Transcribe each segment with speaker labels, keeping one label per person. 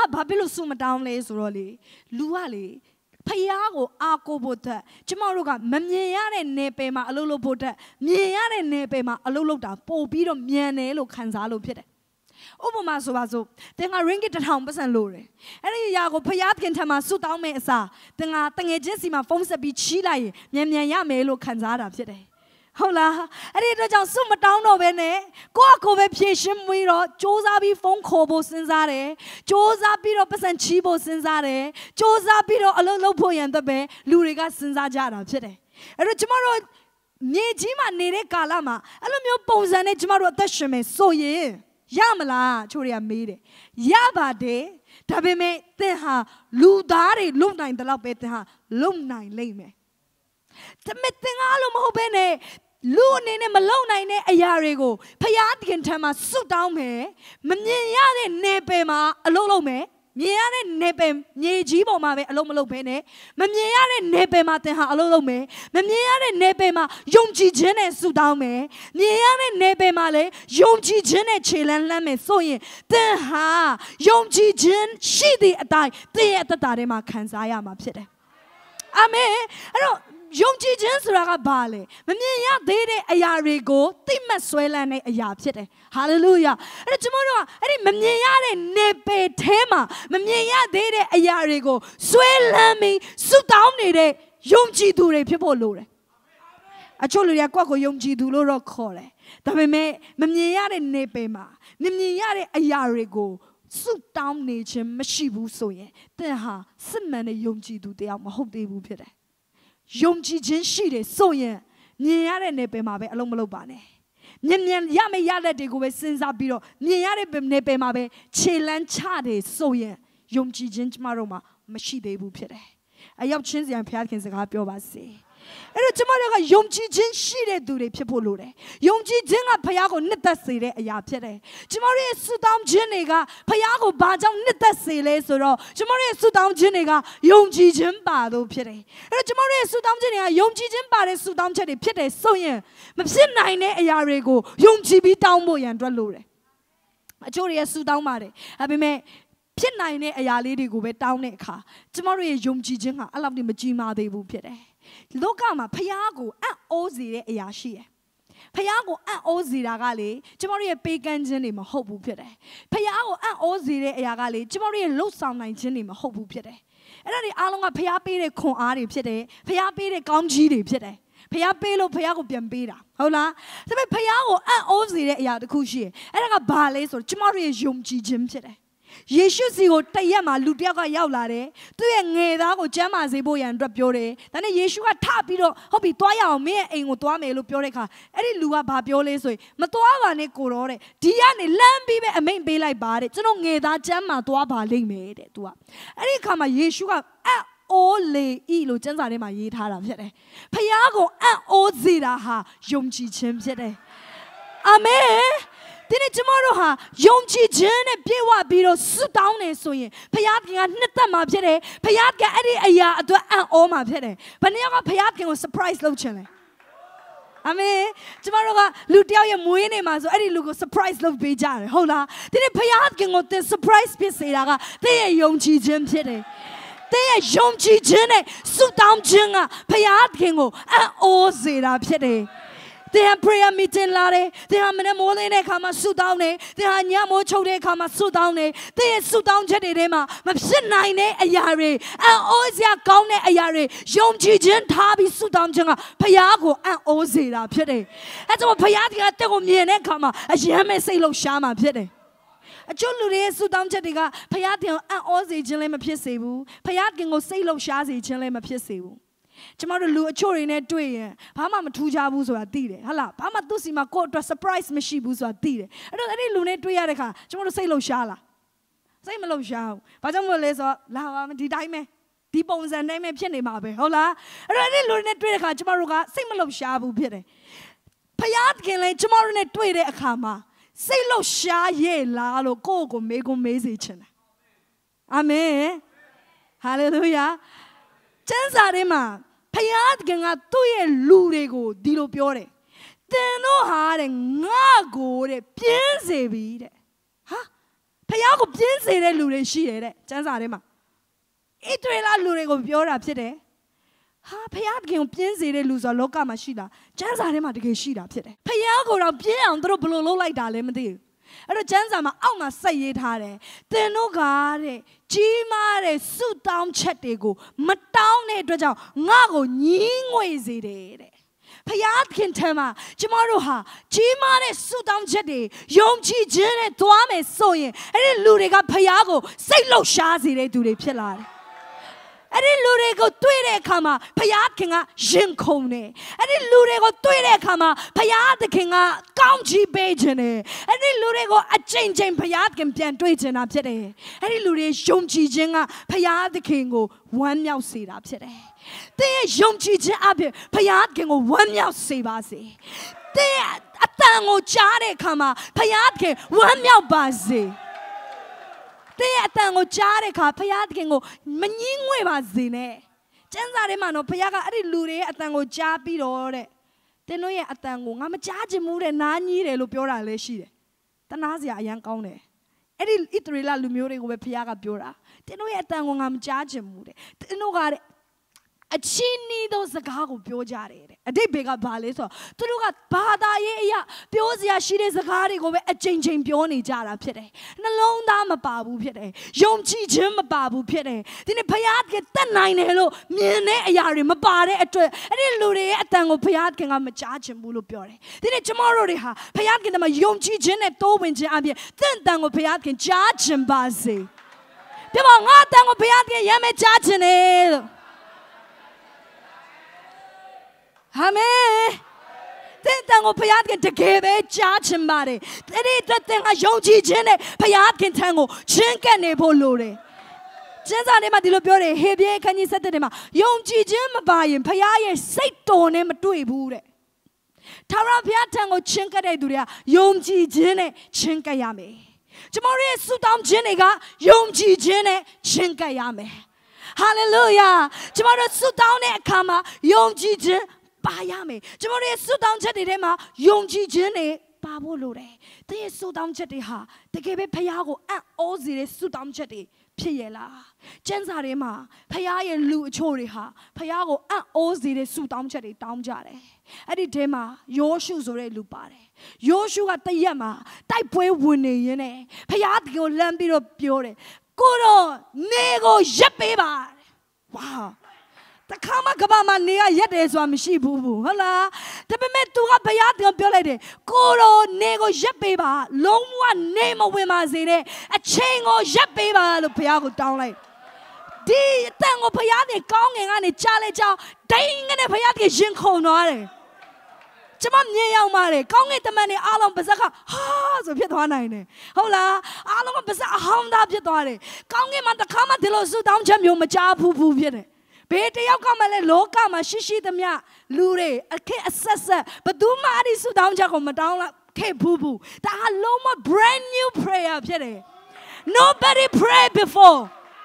Speaker 1: ဘာဖြစ်လို့ဆုမတောင်းလဲဆိုတော့လေလူကလေဖယားကိုအားကိုးဖို့တဲ့ကျမတို့ကမမြင်ရတဲ့နယ်ပယ်မှာအလုပ်လုပ်ဖို့တဲ့မြင်ရတဲ့နယ်ပယ်မှာအလုပ်လုပ်တာပို့ပြီးတော့မြန်တယ်လို့ခံစားလို့ဖြစ်တယ်ဥပမာဆိုပါစို့တင်က ringgit 1000ပတ်စံလို့တယ်အဲ့ဒီຢာကိုဖယားခင်ထံမှာဆုတောင်းမဲ့အစားတင်ကတငယ်ချင်းစီမှာဖုန်းဆက်ပြီးချီးလိုက်ရင်မြန်ရမယ်လို့ခံစားတာဖြစ်တယ်ဟုတ်လားအဲ့ဒီတော့ကြောင့်ဆုမတောင်းတော့ဘဲနဲ့ကိုပဲဖြည့်ရှင်းပြီးတော့စ조사ပြီးဖုန်းခေါ်ဖို့စဉ်းစားတယ်စ조사ပြီးတော့ပတ်စံချီးဖို့စဉ်းစားတယ်စ조사ပြီးတော့အလုပ်လုပ်ဖို့ရန်အတွက်ပဲလူတွေကစဉ်းစားကြတာဖြစ်တယ်အဲ့တော့ကျမတို့မြေကြီးမှာနေတဲ့ကာလမှာအဲ့လိုမျိုးပုံစံနဲ့ကျမတို့အသက်ရှင်မယ်ဆိုရင်ရမလားချိုးတွေကမေးတယ်ရပါတယ်ဒါပေမဲ့သင်ဟာလူသားတွေလုံနိုင်တယ်လို့ပဲသင်ဟာလုံနိုင်လိမ့်မယ်ဒါပေမဲ့သင်ကလို့မဟုတ်ဘဲနဲ့လူအနေနဲ့မလုံနိုင်တဲ့အရာတွေကိုဖယားခင်ထံမှာဆုတောင်းမယ်မမြင်ရတဲ့နေပယ်မှာအလုပ်လုပ်မယ်မြင်ရတဲ့နေပယ်မြေကြီးပေါ်မှာပဲအလုပ်မလုပ်ဘဲနဲ့မမြင်ရတဲ့နေပယ်မှာသင်ဟာအလုပ်လုပ်မယ်မမြင်ရတဲ့နေပယ်မှာယုံကြည်ခြင်းနဲ့ဆုတောင်းမယ်မြင်ရတဲ့နေပယ်မှာလည်းယုံကြည်ခြင်းနဲ့ခြေလှမ်းလှမ်းမယ်ဆိုရင်သင်ဟာယုံကြည်ခြင်းရှိတဲ့အတိုင်းသင်ရဲ့အသက်တာထဲမှာခံစားရမှာဖြစ်တယ်အာမင်အဲ့တော့ယုံကြည်ခြင်းဆိုတာကဘာလဲမမြင်ရသေးတဲ့အရာတွေကိုသိမှတ်ဆွဲလန်းတဲ့အရာဖြစ်တယ်ဟာလေလုယာအဲ့တော့ကျွန်တော်တို့ကအဲ့ဒီမမြင်ရတဲ့နေပယ်ထဲမှာမမြင်ရသေးတဲ့အရာတွေကိုဆွဲလန်းပြီးဆုတောင်းနေတဲ့ယုံကြည်သူတွေဖြစ်ဖို့လိုတယ်အချို့လူတွေကကိုယ့်ကိုယုံကြည်သူလို့တော့ခေါ်တယ်ဒါပေမဲ့မမြင်ရတဲ့နေပယ်မှာမမြင်ရတဲ့အရာတွေကိုဆုတောင်းနေခြင်းမရှိဘူးဆိုရင်သင်ဟာစစ်မှန်တဲ့ယုံကြည်သူတယောက်မဟုတ်သေးဘူးဖြစ်တယ်ယုံကြည်ခြင်းရှိတယ်ဆိုရင်မြင်ရတဲ့နေပယ်မှာပဲအလုံးမလုံးပါနဲ့မြန်ရမယ့်ရတဲ့တွေကိုပဲစဉ်းစားပြီးတော့မြင်ရတဲ့နေပယ်မှာပဲခြေလမ်းချတယ်ဆိုရင်ယုံကြည်ခြင်းကျမတို့မှာမရှိသေးဘူးဖြစ်တယ်အရောက်ချင်းစီရင်ဖခင်စကားပြောပါစေအဲ့တော့ကျမတို့ကယုံကြည်ခြင်းရှိတဲ့သူတွေဖြစ်ဖို့လိုတယ်ယုံကြည်ခြင်းကဖခင်ကိုနှစ်သက်စေတဲ့အရာဖြစ်တယ်ကျမတို့ရဲ့ဆုတောင်းခြင်းတွေကဖခင်ကိုဘာကြောင့်နှစ်သက်စေလဲဆိုတော့ကျမတို့ရဲ့ဆုတောင်းခြင်းတွေကယုံကြည်ခြင်းပါလို့ဖြစ်တယ်အဲ့တော့ကျမတို့ရဲ့ဆုတောင်းခြင်းတွေကယုံကြည်ခြင်းပါတဲ့ဆုတောင်းချက်တွေဖြစ်တယ်ဆိုရင်မဖြစ်နိုင်တဲ့အရာတွေကိုယုံကြည်ပြီးတောင်းဖို့ရန်အတွက်လိုတယ်အချို့တွေရဲ့ဆုတောင်းပါတယ်ဒါပေမဲ့ဖြစ်နိုင်တဲ့အရာလေးတွေကိုပဲတောင်းတဲ့အခါကျမတို့ရဲ့ယုံကြည်ခြင်းကအဲ့လောက်ထိမကြီးမားသေးဘူးဖြစ်တယ်လောကမှာဖယားကိုအံ့ဩစေတဲ့အရာရှိတယ်ဖယားကိုအံ့ဩစေတာကလေကျမတို့ရဲ့ပေးကမ်းခြင်းတွေမဟုတ်ဘူးဖြစ်တယ်ဖယားကိုအံ့ဩစေတဲ့အရာကလေကျမတို့ရဲ့လှုပ်ဆောင်နိုင်ခြင်းတွေမဟုတ်ဘူးဖြစ်တယ်အဲ့ဒါတွေအားလုံးကဖယားပေးတဲ့ခွန်အားတွေဖြစ်တယ်ဖယားပေးတဲ့ကောင်းကြီးတွေဖြစ်တယ်ဖယားပေးလို့ဖယားကိုပြန်ပေးတာဟုတ်လားဒါပေမဲ့ဖယားကိုအံ့ဩစေတဲ့အရာတစ်ခုရှိတယ်အဲ့ဒါကဘာလဲဆိုတော့ကျမတို့ရဲ့ယုံကြည်ခြင်းဖြစ်တယ်ယေရှုစီကိုတရက်မှာလူတစ်ယောက်ကရောက်လာတယ်သူ့ရဲ့ငယ်သားကိုကျမ်းမာစေဖို့ရန်အတွက်ပြောတယ်ဒါနဲ့ယေရှုကထပြီးတော့ဟုတ်ပြီသွားရအောင်မင်းရဲ့အိမ်ကိုသွားမယ်လို့ပြောတဲ့အခါအဲ့ဒီလူကဘာပြောလဲဆိုရင်မသွားပါနဲ့ကိုတော့တဲ့ဒီကနေလမ်းပြီးပဲအမိန့်ပေးလိုက်ပါတဲ့ကျွန်တော်ငယ်သားကျမ်းမာသွားပါလိမ့်မယ်တဲ့သူကအဲ့ဒီအခါမှာယေရှုကအံ့ဩလေဤလို့ကျမ်းစာထဲမှာရေးထားတာဖြစ်တယ်ဖခင်ကိုအံ့ဩစေတာဟာယုံကြည်ခြင်းဖြစ်တယ်အာမင်ဒီနေ့ကျမတို့ဟာယုံကြည်ခြင်းနဲ့ပြည့်ဝပြီးတော့ဆုတောင်းနေဆိုရင်ဖခင်ကနှစ်သက်မှာဖြစ်တယ်ဖခင်ကအဲ့ဒီအရာအတွက်အံ့ဩမှာဖြစ်တယ်ဘယ်နည်းကဖခင်ကို surprise လုပ်ချင်လဲအာမင်ကျမတို့ကလူတယောက်ရဲ့မွေးနေ့မှာဆိုအဲ့ဒီလူကို surprise လုပ်ပေးကြတယ်ဟုတ်လားဒီနေ့ဖခင်ကိုသင် surprise ဖြစ်စေတာကသင်ရဲ့ယုံကြည်ခြင်းဖြစ်တယ်သင်ရဲ့ယုံကြည်ခြင်းနဲ့ဆုတောင်းခြင်းကဖခင်ကိုအံ့ဩစေတာဖြစ်တယ်သင်ဟာ prayer meeting လာတယ်သင်ဟာမနေ့မိုးလင်းတဲ့အခါမှာဆုတောင်းတယ်သင်ဟာညမိုးချုပ်တဲ့အခါမှာဆုတောင်းတယ်သင်ရဲ့ဆုတောင်းချက်တွေထဲမှာမဖြစ်နိုင်တဲ့အရာတွေအံ့ဩစရာကောင်းတဲ့အရာတွေယုံကြည်ခြင်းထားပြီးဆုတောင်းခြင်းကဖခင်ကိုအံ့ဩစေတာဖြစ်တယ်အဲဒါကြောင့်ဖခင်ကတက်ကိုမြင်တဲ့အခါမှာအယမ်းမဲ့စိတ်လှုပ်ရှားမှာဖြစ်တယ်အကျိုးလူတွေရဲ့ဆုတောင်းချက်တွေကဖခင်ကိုအံ့ဩစေခြင်းလည်းမဖြစ်စေဘူးဖခင်ကိုစိတ်လှုပ်ရှားစေခြင်းလည်းမဖြစ်စေဘူးကျမတို့လူအချို့တွေနဲ့တွေ့ရင်ဘာမှမထူးခြားဘူးဆိုတာသိတယ်ဟုတ်လားဘာမှသူ့စီမှာကိုယ့်အတွက် surprise မရှိဘူးဆိုတာသိတယ်အဲ့တော့အဲ့ဒီလူနဲ့တွေ့ရတဲ့ခါကျမတို့စိတ်လှုပ်ရှားလားစိတ်မလှုပ်ရှားဘူးဘာကြောင့်မလို့လဲဆိုတော့လာပါမယ်ဒီတိုင်းပဲဒီပုံစံတိုင်းပဲဖြစ်နေမှာပဲဟုတ်လားအဲ့တော့အဲ့ဒီလူနဲ့တွေ့တဲ့ခါကျမတို့ကစိတ်မလှုပ်ရှားဘူးဖြစ်တယ်ဖခင်လည်းကျမတို့နဲ့တွေ့တဲ့အခါမှာစိတ်လှုပ်ရှားရဲ့လားလို့ကိုယ့်ကိုမေးစေချင်တယ်အာမင်ဟာလေလုယာကျမ်းစာထဲမှာဖခင်ကသူ့ရဲ့လူတွေကိုဒီလိုပြောတယ်သင်တို့ဟာတဲ့ငါ့ကိုတဲ့ပြင်းစေပြီတဲ့ဟာဖယားကိုပြင်းစေတဲ့လူတွေရှိတယ်တဲ့ကျမ်းစာထဲမှာဣသရေလလူတွေကိုပြောတာဖြစ်တယ်ဟာဖယားခင်ကိုပြင်းစေတဲ့လူဆိုလောကမှာရှိတာကျမ်းစာထဲမှာတကယ်ရှိတာဖြစ်တယ်ဖယားကိုတော့ပြင်းအောင်သူတို့ဘယ်လိုလုပ်လိုက်တာလဲမသိဘူးအဲ့တော့ကျမ်းစာမှာအောက်မှာဆက်ရေးထားတယ်သင်တို့ကတဲ့ကြီးမားတဲ့ဆုတောင်းချက်တွေကိုမတောင်းတဲ့အတွက်ကြောင့်ငါ့ကိုညည်းငွေစေတယ်တဲ့ဖယားခင်ထဲမှာကျမတို့ဟာကြီးမားတဲ့ဆုတောင်းချက်တွေယုံကြည်ခြင်းနဲ့သွားမယ်ဆိုရင်အဲ့ဒီလူတွေကဖယားကိုစိတ်လှုပ်ရှားစေတဲ့သူတွေဖြစ်လာတယ်အဲ့ဒီလူတွေကိုတွေ့တဲ့အခါမှာဖယားခင်ကရင်ခုန်တယ်အဲ့ဒီလူတွေကိုတွေ့တဲ့အခါမှာဖယားသခင်ကကောင်းချီးပေးခြင်းတယ်အဲ့ဒီလူတွေကိုအချိန်ချင်းဖယားခင်ပြန်တွေ့ခြင်းတာဖြစ်တယ်အဲ့ဒီလူတွေယုံကြည်ခြင်းကဖယားသခင်ကိုဝမ်းမြောက်စေတာဖြစ်တယ်သင်ရဲ့ယုံကြည်ခြင်းအပြင်ဖယားခင်ကိုဝမ်းမြောက်စေပါစေသင်ရဲ့အတန်ကိုကြားတဲ့အခါမှာဖယားခင်ဝမ်းမြောက်ပါစေတဲ့ အတန်ကိုကြားတဲ့အခါဖယားသခင်ကိုမငြင်းငွေ့ပါစေနဲ့ကျမ်းစာထဲမှာနော်ဖယားကအဲ့ဒီလူတွေရဲ့အတန်ကိုကြားပြီးတော့တဲ့တင်းတို့ရဲ့အတန်ကိုငါမကြားချင်ဘူးတဲ့နားကြီးတယ်လို့ပြောတာလည်းရှိတယ်တနာစရာအရန်ကောင်းတယ်အဲ့ဒီဣသရေလလူမျိုးတွေကိုပဲဖယားကပြောတာတင်းတို့ရဲ့အတန်ကိုငါမကြားချင်ဘူးတဲ့တင်းတို့ကတဲ့အချင်းနီးသောစကားကိုပြောကြတယ်တဲ့အတိတ်ဘေကဘာလဲဆိုတော့သူတို့ကဘာသာရေးအရာပြောစရာရှိတဲ့စကားတွေကိုပဲအချိန်ချင်းပြောနေကြတာဖြစ်တယ်နှလုံးသားမပါဘူးဖြစ်တယ်ယုံကြည်ခြင်းမပါဘူးဖြစ်တယ်ဒီနေ့ဖယားကတတ်နိုင်တယ်လို့မြင်တဲ့အရာတွေမပါတဲ့အတွက်အဲ့ဒီလူတွေရဲ့အတန်ကိုဖယားကမကြားချင်ဘူးလို့ပြောတယ်ဒီနေ့ကျမတို့တွေဟာဖယားကတည်းကယုံကြည်ခြင်းနဲ့တိုးဝင်ခြင်းအပြင်တင့်တန်ကိုဖယားကကြားချင်ပါစေဒီမှာငါတန်ကိုဖယားကရမ်းမဲ့ကြားချင်တယ်လို့အာမင်တဲ့တန်ကိုဖယားခင်တကယ်ပဲကြားချင်ပါတယ်အဲ့ဒီအတွက်သင်ကယုံကြည်ခြင်းနဲ့ဖယားခင်ထံကိုချင်းကပ်နေဖို့လိုတယ်ကျမ်းစာထဲမှာဒီလိုပြောတယ်ဟေဘရဲခန်းကြီး7ထဲမှာယုံကြည်ခြင်းမပါရင်ဖယားရဲ့စိတ်တော်နဲ့မတွေ့ဘူးတဲ့ထာဝရဘုရားထံကိုချင်းကပ်တဲ့သူတွေကယုံကြည်ခြင်းနဲ့ချင်းကပ်ရမယ်ကျမတို့ရဲ့ဆုတောင်းခြင်းတွေကယုံကြည်ခြင်းနဲ့ချင်းကပ်ရမယ်ဟာလေလုယာကျမတို့ဆုတောင်းတဲ့အခါမှာယုံကြည်ခြင်းပါရမယ်ကျမတို့ရဲ့ဆုတောင်းချက်တွေထဲမှာယုံကြည်ခြင်းတွေပါဖို့လိုတယ်တကယ်ဆုတောင်းချက်တွေဟာတကယ်ပဲဖယားကိုအံ့ဩစေတဲ့ဆုတောင်းချက်တွေဖြစ်ရလားကျမ်းစာထဲမှာဖယားရဲ့လူအချို့တွေဟာဖယားကိုအံ့ဩစေတဲ့ဆုတောင်းချက်တွေတောင်းကြတယ်အဲ့ဒီထဲမှာယောရှုဆိုတဲ့လူပါတယ်ယောရှုကတရက်မှာတိုက်ပွဲဝင်နေရင်းနဲ့ဖယားကိုလမ်းပြီးတော့ပြောတယ်ကိုတော့နေကိုရပ်ပေးပါဝါတခါမှကဘာမနေရရက်တယ်ဆိုတာမရှိဘူးဟုတ်လားဒါပေမဲ့သူကဘုရားကပြောလိုက်တယ်ကိုတော့နေကိုရက်ပေးပါလုံးဝနေမဝင်ပါစေနဲ့အချိန်ကိုရက်ပေးပါလို့ဘုရားကိုတောင်းလိုက်ဒီအတန်ကိုဘုရားနဲ့ကောင်းငင်ကနေကြားလဲကြောင်းဒိန်းနဲ့ဘုရားကရင်ခုန်သွားတယ်ကျမမြင်ရောက်ပါတယ်ကောင်းငင်တမန်တွေအားလုံးပါဇက်ကဟာဆိုဖြစ်သွားနိုင်တယ်ဟုတ်လားအားလုံးကပါဇက်အဟောင်းသားဖြစ်သွားတယ်ကောင်းငင်မှာတခါမှဒီလိုဆုတောင်းချက်မျိုးမကြားဘူးဖြစ်တယ်ဘေးတယောက်ကမှလည်းလောကမှာရှိသမျှလူတွေအခက်အဆက်ဆက်ဘယ်သူမှအဲ့ဒီဆုတောင်းချက်ကိုမတောင်းလိုက်ခဲ့ဘူးဒါဟာလုံးဝ brand new prayer ဖြစ်တယ် nobody prayed before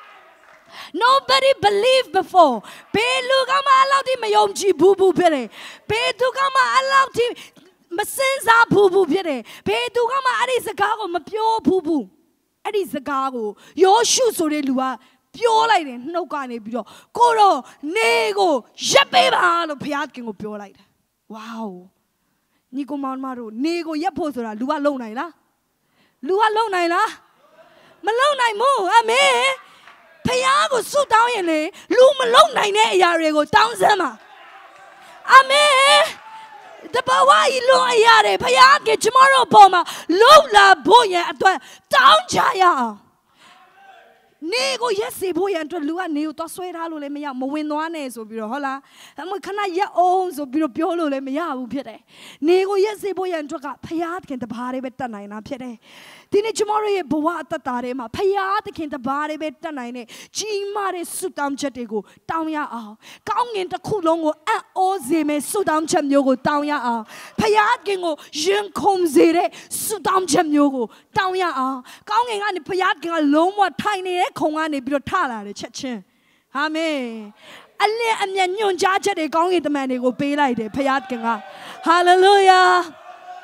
Speaker 1: nobody believed before ဘေးလူကမှအလောက်ထိမယုံကြည်ဘူးဖြစ်တယ်ဘေးသူကမှအလောက်ထိမစင်စားဘူးဖြစ်တယ်ဘေးသူကမှအဲ့ဒီစကားကိုမပြောဘူးအဲ့ဒီစကားကိုယောရှုဆိုတဲ့လူကပြောလိုက်တယ်နှုတ်ကနေပြီးတော့ကိုတော့နေကိုရက်ပေးပါလို့ဘုရားခင်ကိုပြောလိုက်တယ်ဝေါညီကောင်မတို့နေကိုရက်ဖို့ဆိုတာလူကလုံနိုင်လားလူကလုံနိုင်လားမလုံနိုင်ဘူးအာမင်ဘုရားကိုဆုတောင်းရင်လေလူမလုံနိုင်တဲ့အရာတွေကိုတောင်းစမ်းပါအာမင်တပဝါဤလုံအရာတွေဘုရားကကျမတို့ပေါ်မှာလုံလာဖို့ရန်အတွက်တောင်းကြရအောင်နေကိုရက်စေဖို့ရန်အတွက်လူကနေကိုသွားဆွဲထားလို့လည်းမရမဝင်သွားနဲ့ဆိုပြီးတော့ဟုတ်လားအမခဏရက်အောင်ဆိုပြီးတော့ပြောလို့လည်းမရဘူးဖြစ်တယ်နေကိုရက်စေဖို့ရန်အတွက်ကဖယားသခင်တပါးလေးပဲတတ်နိုင်တာဖြစ်တယ်ဒီနေ့ကျမတို့ရဲ့ဘဝအသက်တာထဲမှာဖယားသခင်တပါးလေးပဲတတ်နိုင်တဲ့ကြီးမားတဲ့ဆုတောင်းချက်တွေကိုတောင်းရအောင်ကောင်းငင်တစ်ခုလုံးကိုအံ့ဩစေမယ့်ဆုတောင်းချက်မျိုးကိုတောင်းရအောင်ဖယားသခင်ကိုရင်ခုန်စေတဲ့ဆုတောင်းချက်မျိုးကိုတောင်းရအောင်ကောင်းငင်ကနေဖယားသခင်ကလုံးဝထိုင်နေတဲ့ခုံကနေပြီးတော့ထလာတယ်ချက်ချင်းအာမင်အလင်းအမျက်ညွန်ကြားချက်တွေကောင်းကင်တမန်တွေကိုပေးလိုက်တယ်ဖယားခင်ကဟာလေလုယာ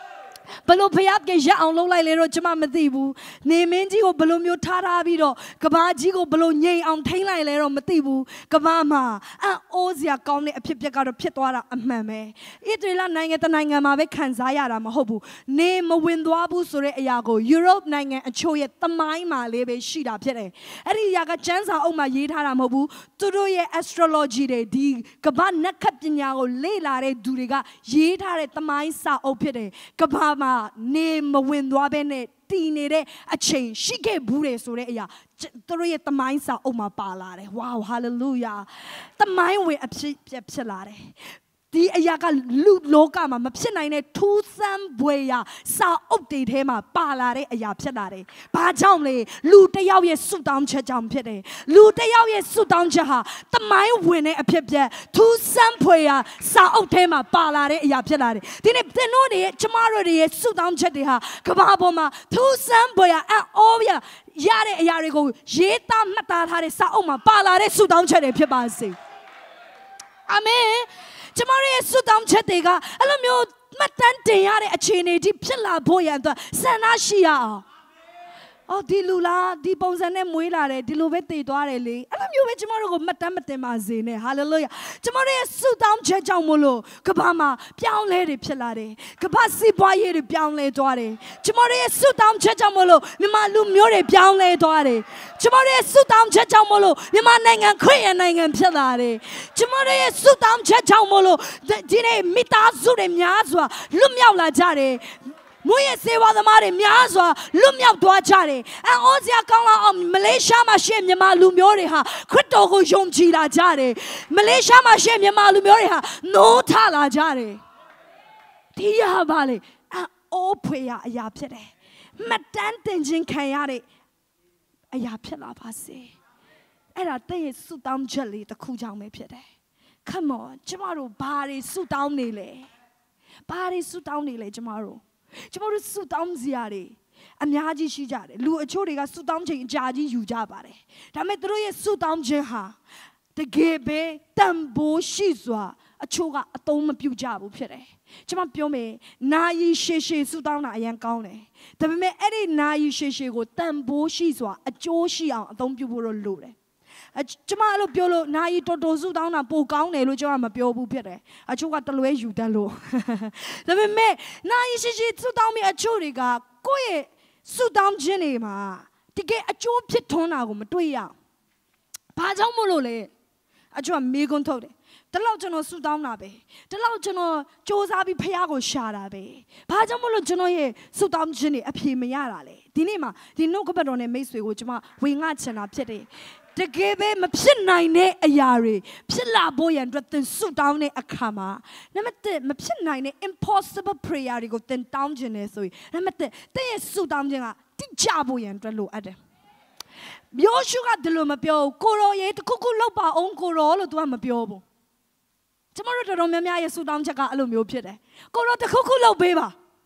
Speaker 1: ဘလို့ဖျားပြန်ရအောင်လုပ်လိုက်လေတော့ကျွန်မမသိဘူးနေမင်းကြီးကိုဘလို့မျိုးထားပြီးတော့ကဘာကြီးကိုဘလို့ငြိမ်အောင်ထိန်းလိုက်လေတော့မသိဘူးကဘာမှာအိုးစရာကောင်းတဲ့အဖြစ်ကတော့ဖြစ်သွားတာအမှန်ပဲဣသရေလနိုင်ငံတနိုင်ငံမှာပဲခံစားရတာမဟုတ်ဘူးနေမဝင်သွားဘူးဆိုတဲ့အရာကိုယူရိုပနိုင်ငံအချို့ရဲ့သမိုင်းမှာလေးပဲရှိတာဖြစ်တယ်အဲ့ဒီအရာကကျမ်းစာအုပ်မှာရေးထားတာမဟုတ်ဘူးသူတို့ရဲ့ astrology တွေဒီကဘာနက္ခပညာကိုလေ့လာတဲ့သူတွေကရေးထားတဲ့သမိုင်းစာအုပ်ဖြစ်တယ်ကဘာမှာနေမဝင်သွားဘဲနဲ့တည်နေတဲ့အချိန်ရှိခဲ့ဘူးလေဆိုတဲ့အရာသူတို့ရဲ့သမိုင်းစာအုပ်မှာပါလာတယ်ဝါးဟာလေလုယာသမိုင်းဝင်အဖြစ်လာတယ်ဒီအရာကလူလောကမှာမဖြစ်နိုင်တဲ့ထူးဆန်းပွေရာစာအုပ်တွေထဲမှာပါလာတဲ့အရာဖြစ်လာတယ်။ဘာကြောင့်လဲလူတစ်ယောက်ရဲ့ဆုတောင်းချက်ကြောင့်ဖြစ်တယ်။လူတစ်ယောက်ရဲ့ဆုတောင်းချက်ဟာသမိုင်းဝင်တဲ့အဖြစ်ပြက်ထူးဆန်းပွေရာစာအုပ်ထဲမှာပါလာတဲ့အရာဖြစ်လာတယ်။ဒီနေ့သင်တို့တွေရဲ့ကျမတို့တွေရဲ့ဆုတောင်းချက်တွေဟာကမ္ဘာပေါ်မှာထူးဆန်းပွေရာအော်ရတဲ့အရာတွေကိုရေးသားမှတ်သားထားတဲ့စာအုပ်မှာပါလာတဲ့ဆုတောင်းချက်တွေဖြစ်ပါစေ။အာမင်ကျမတို့ရဲ့ဆုတောင်းချက်တွေကအဲ့လိုမျိုးမှတ်တမ်းတင်ရတဲ့အခြေအနေที่ဖြစ်လာဖို့ရန်အတွက်ဆန္ဒရှိရအောင်အော်ဒီလူလားဒီပုံစံနဲ့မွေးလာတယ်ဒီလိုပဲတည်သွားတယ်လေအဲ့လိုမျိုးပဲကျမတို့ကိုမှတ်တမ်းမတင်ပါစေနဲ့ဟာလေလုယာကျမတို့ရဲ့ဆုတောင်းချက်ကြောင့်မို့လို့ကမ္ဘာမှာပြောင်းလဲတွေဖြစ်လာတယ်ကမ္ဘာစီးပွားရေးတွေပြောင်းလဲသွားတယ်ကျမတို့ရဲ့ဆုတောင်းချက်ကြောင့်မို့လို့မြန်မာလူမျိုးတွေပြောင်းလဲသွားတယ်ကျမတို့ရဲ့ဆုတောင်းချက်ကြောင့်မို့လို့မြန်မာနိုင်ငံခရစ်ယာန်နိုင်ငံဖြစ်လာတယ်ကျမတို့ရဲ့ဆုတောင်းချက်ကြောင့်မို့လို့ဒီနေ့မိသားစုတွေများစွာလွတ်မြောက်လာကြတယ်မွေးရစေဝါသမားတွေများစွာလွတ်မြောက်သွားကြတယ်။အော်စရာကောင်းလောက်အောင်မလေးရှားမှာရှိမြန်မာလူမျိုးတွေဟာခရစ်တော်ကိုယုံကြည်လာကြတယ်။မလေးရှားမှာရှိမြန်မာလူမျိုးတွေဟာနိုးထလာကြတယ်။ဒီရပါလေအိုးဖွေရအရာဖြစ်တယ်။မှတ်တမ်းတင်ခြင်းခံရတဲ့အရာဖြစ်လာပါစေ။အဲ့ဒါတည့်ရဲ့ဆုတောင်းချက်လေးတစ်ခုကြောင့်ပဲဖြစ်တယ်။ Come on ကျမတို့ဘာတွေဆုတောင်းနေလဲ။ဘာတွေဆုတောင်းနေလဲကျမတို့ကျမတို့ဆုတောင်းစရာတွေအများကြီးရှိကြတယ်လူအချို့တွေကဆုတောင်းချိန်အကြာကြီးယူကြပါတယ်ဒါပေမဲ့သူတို့ရဲ့ဆုတောင်းခြင်းဟာတကယ်ပဲတန်ဖိုးရှိစွာအချို့ကအသုံးမပြုကြဘူးဖြစ်တယ်ကျမပြောမယ်နာယီရှေရှေဆုတောင်းတာအရင်ကောင်းတယ်ဒါပေမဲ့အဲ့ဒီနာယီရှေရှေကိုတန်ဖိုးရှိစွာအကျိုးရှိအောင်အသုံးပြုဖို့လိုတယ်ကျမအဲ့လိုပြောလို့နာယီတော်တော်ဆုတောင်းတာပိုကောင်းတယ်လို့ကျွန်တော်မပြောဘူးဖြစ်တယ်အချို့ကတလွဲယူတတ်လို့ဒါပေမဲ့နာယီရှိရှိဆုတောင်းပြီးအချို့တွေကကိုယ့်ရဲ့ဆုတောင်းခြင်းတွေမှာတကယ်အကျိုးဖြစ်ထွန်းတာကိုမတွေ့ရဘာကြောင့်မို့လို့လဲအချို့ကမေးခွန်းထုတ်တယ်တလောက်ကျွန်တော်ဆုတောင်းတာပဲတလောက်ကျွန်တော်စ조사ပြီးဖခင်ကိုရှာတာပဲဘာကြောင့်မို့လို့ကျွန်တော်ရဲ့ဆုတောင်းခြင်းတွေအဖြေမရတာလဲဒီနေ့မှာဒီနှုတ်ကပတ်တော်နဲ့မိတ်ဆွေကိုကျွန်မဝင်ငှချင်တာဖြစ်တယ်တကယ်ပဲမဖြစ်နိုင်တဲ့အရာတွေဖြစ်လာဖို့ရန်အတွက်သင်ဆုတောင်းတဲ့အခါမှာနံပါတ်1မဖြစ်နိုင်တဲ့ impossible prayer တွေကိုသင်တောင်းခြင်းနဲ့ဆိုရင်နံပါတ်1သင်ရဲ့ဆုတောင်းခြင်းကတိကျဖို့ရန်အတွက်လိုအပ်တယ်ယောရှုကဒီလိုမပြောဘူးကိုရောရဲ့တခုခုလောက်ပါအောင်ကိုရောလို့သူကမပြောဘူးကျမတို့တော်တော်များများရဲ့ဆုတောင်းချက်ကအဲ့လိုမျိုးဖြစ်တယ်ကိုရောတခုခုလောက်ပေးပါ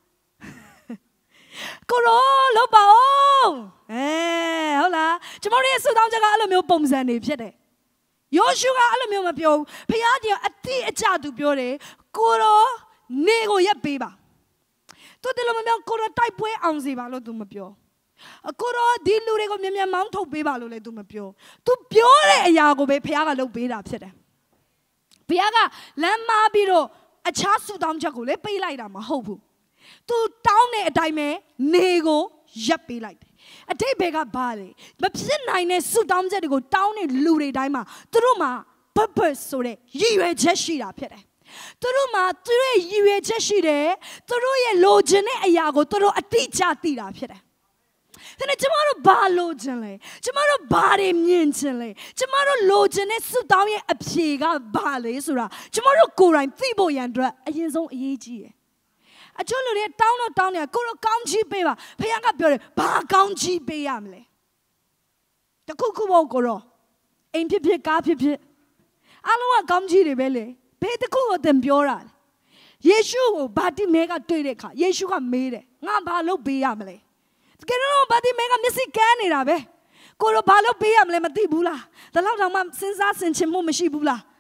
Speaker 1: ကိုရောလောက်ပါအောင်ဟုတ်လားကျမတို့ရဲ့ဆုတောင်းချက်ကအဲ့လိုမျိုးပုံစံနေဖြစ်တယ်ယောရှုကအဲ့လိုမျိုးမပြောဘူးဖခင်ကအတိအကျသူပြောတယ်ကိုရောနေကိုရက်ပေးပါသူတလို့မပြောကိုရောတိုက်ပွဲအောင်စီပါလို့သူမပြောကိုရောဒီလူတွေကိုမြင်မြန်မောင်းထုတ်ပေးပါလို့လည်းသူမပြောသူပြောတဲ့အရာကိုပဲဖခင်ကလုပ်ပေးတာဖြစ်တယ်ဘုရားကလမ်းမပြီးတော့အခြားဆုတောင်းချက်ကိုလည်းပေးလိုက်တာမဟုတ်ဘူးသူတောင်းတဲ့အတိုင်းပဲနေကိုရပ်ပေးလိုက်တယ်အတိတ်ဘက်ကဘာလဲမဖြစ်နိုင်တဲ့ဆုတောင်းချက်တွေကိုတောင်းတဲ့လူတွေတိုင်းမှာသူတို့မှာ purpose ဆိုတဲ့ရည်ရွယ်ချက်ရှိတာဖြစ်တယ်သူတို့မှာသူတို့ရဲ့ရည်ရွယ်ချက်ရှိတယ်သူတို့ရဲ့လိုချင်တဲ့အရာကိုသူတို့အတိအကျသိတာဖြစ်တယ်ဒါနဲ့ကျမတို့ဘာလိုချင်လဲကျမတို့ဘာတွေမြင်ချင်လဲကျမတို့လိုချင်တဲ့ဆုတောင်းရဲ့အဖြေကဘာလဲဆိုတာကျမတို့ကိုယ်တိုင်သိဖို့ရန်အတွက်အရင်ဆုံးအရေးကြီးတယ်အချို့လူတွေတောင်းတော့တောင်းတယ်ကိုရောကောင်းချီးပေးပါဖခင်ကပြောတယ်ဘာကောင်းချီးပေးရမလဲတခုခုပေါ့ကိုရောအိမ်ဖြစ်ဖြစ်ကားဖြစ်ဖြစ်အားလုံးကကောင်းချီးတွေပဲလေဘယ်တခုကိုသင်ပြောတာလဲယေရှုကိုဗာတိမဲကတွေ့တဲ့အခါယေရှုကမေးတယ်ငါဘာလုပ်ပေးရမလဲတကယ်တော့ဗာတိမဲကမျက်စိကန်းနေတာပဲကိုရောဘာလုပ်ပေးရမလဲမသိဘူးလားဒါလောက်တောင်မှစဉ်းစားဆင်ခြင်မှုမရှိဘူးလား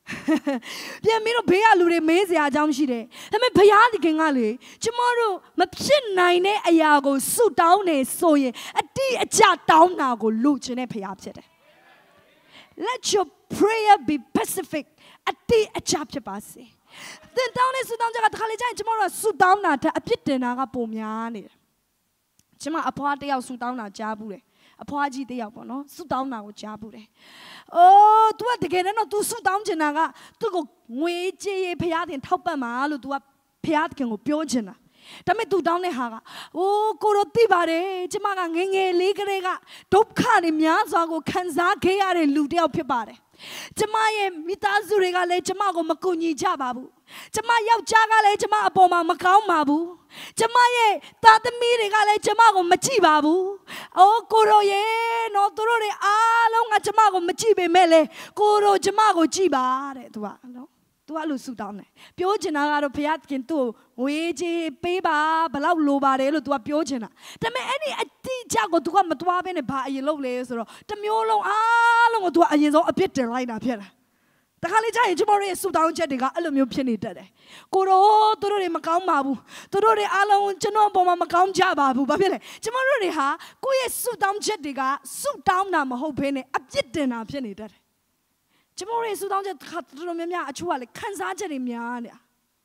Speaker 1: ပြန်ပြီးတော့ဘေးကလူတွေမေးစရာအကြောင်းရှိတယ်ဒါပေမဲ့ဘုရားသခင်ကလေကျမတို့မဖြစ်နိုင်တဲ့အရာကိုဆုတောင်းနေဆိုရင်အတိအကျတောင်းတာကိုလိုချင်တဲ့ဘုရားဖြစ်တယ် Let your prayer be specific အတိအကျဖြစ်ပါစေသင်တောင်းတဲ့ဆုတောင်းချက်ကတခါလေကျရင်ကျမတို့ကဆုတောင်းတာတဲ့အပြစ်တင်တာကပုံများနေတယ်ကျမအဖွားတယောက်ဆုတောင်းတာကြားဘူးတယ်အဖွားကြီးတယောက်ပေါ့နော်ဆုတောင်းတာကိုကြားဘူးတယ်။အိုး तू ကတကယ်တော့ तू ဆုတောင်းချင်တာကသူ့ကိုငွေကြေးရေးဖရားတင်ထောက်ပံ့မှာလို့ तू ကဖရားခင်ကိုပြောချင်တာ။ဒါပေမဲ့ तू တောင်းတဲ့ဟာကအိုးကိုတော့သိပါတယ်ကျမကငငယ်လေးကလေးကဒုက္ခတွေများစွာကိုခံစားခဲ့ရတဲ့လူတယောက်ဖြစ်ပါတယ်။ကျမရဲ့မိသားစုတွေကလည်းကျမကိုမကူညီကြပါဘူး။ကျမယောက်ျားကလည်းကျမအပေါ်မှာမကောင်းပါဘူး။ကျမရဲ့သားသမီးတွေကလည်းကျမကိုမကြည့်ပါဘူး။အိုးကိုရောရဲ့နော်သူတို့တွေအားလုံးကကျမကိုမကြည့်ပေမဲ့လေကိုရောကျမကိုကြည့်ပါတဲ့သူကနော်သူကလို့ဆူတောင်းတယ်ပြောချင်တာကတော့ဘုရားခင်သူ့ကိုငွေကြေးပေးပါဘလောက်လိုပါတယ်လို့သူကပြောချင်တာဒါပေမဲ့အဲ့ဒီအတိအကျကိုသူကမတွားဘဲနဲ့ဘာအရင်လုပ်လဲဆိုတော့တမျိုးလုံးအားလုံးကိုသူကအရင်ဆုံးအပြစ်တင်လိုက်တာဖြစ်တာတခါလေကြာရင်ကျမတို့ရဲ့ဆူတောင်းချက်တွေကအဲ့လိုမျိုးဖြစ်နေတတ်တယ်ကိုရောသူတို့တွေမကောင်းပါဘူးသူတို့တွေအားလုံးကျွန်တော်အပေါ်မှာမကောင်းကြပါဘူးဘာဖြစ်လဲကျမတို့တွေဟာကိုယ့်ရဲ့ဆူတောင်းချက်တွေကဆူတောင်းတာမဟုတ်ဘဲနဲ့အပြစ်တင်တာဖြစ်နေတတ်တယ်ကျမတို့ရဲ့ဆူတောင်းချက်တော်တော်များများအချို့ကလေခံစားချက်တွေများနေတာ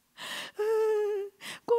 Speaker 1: ကို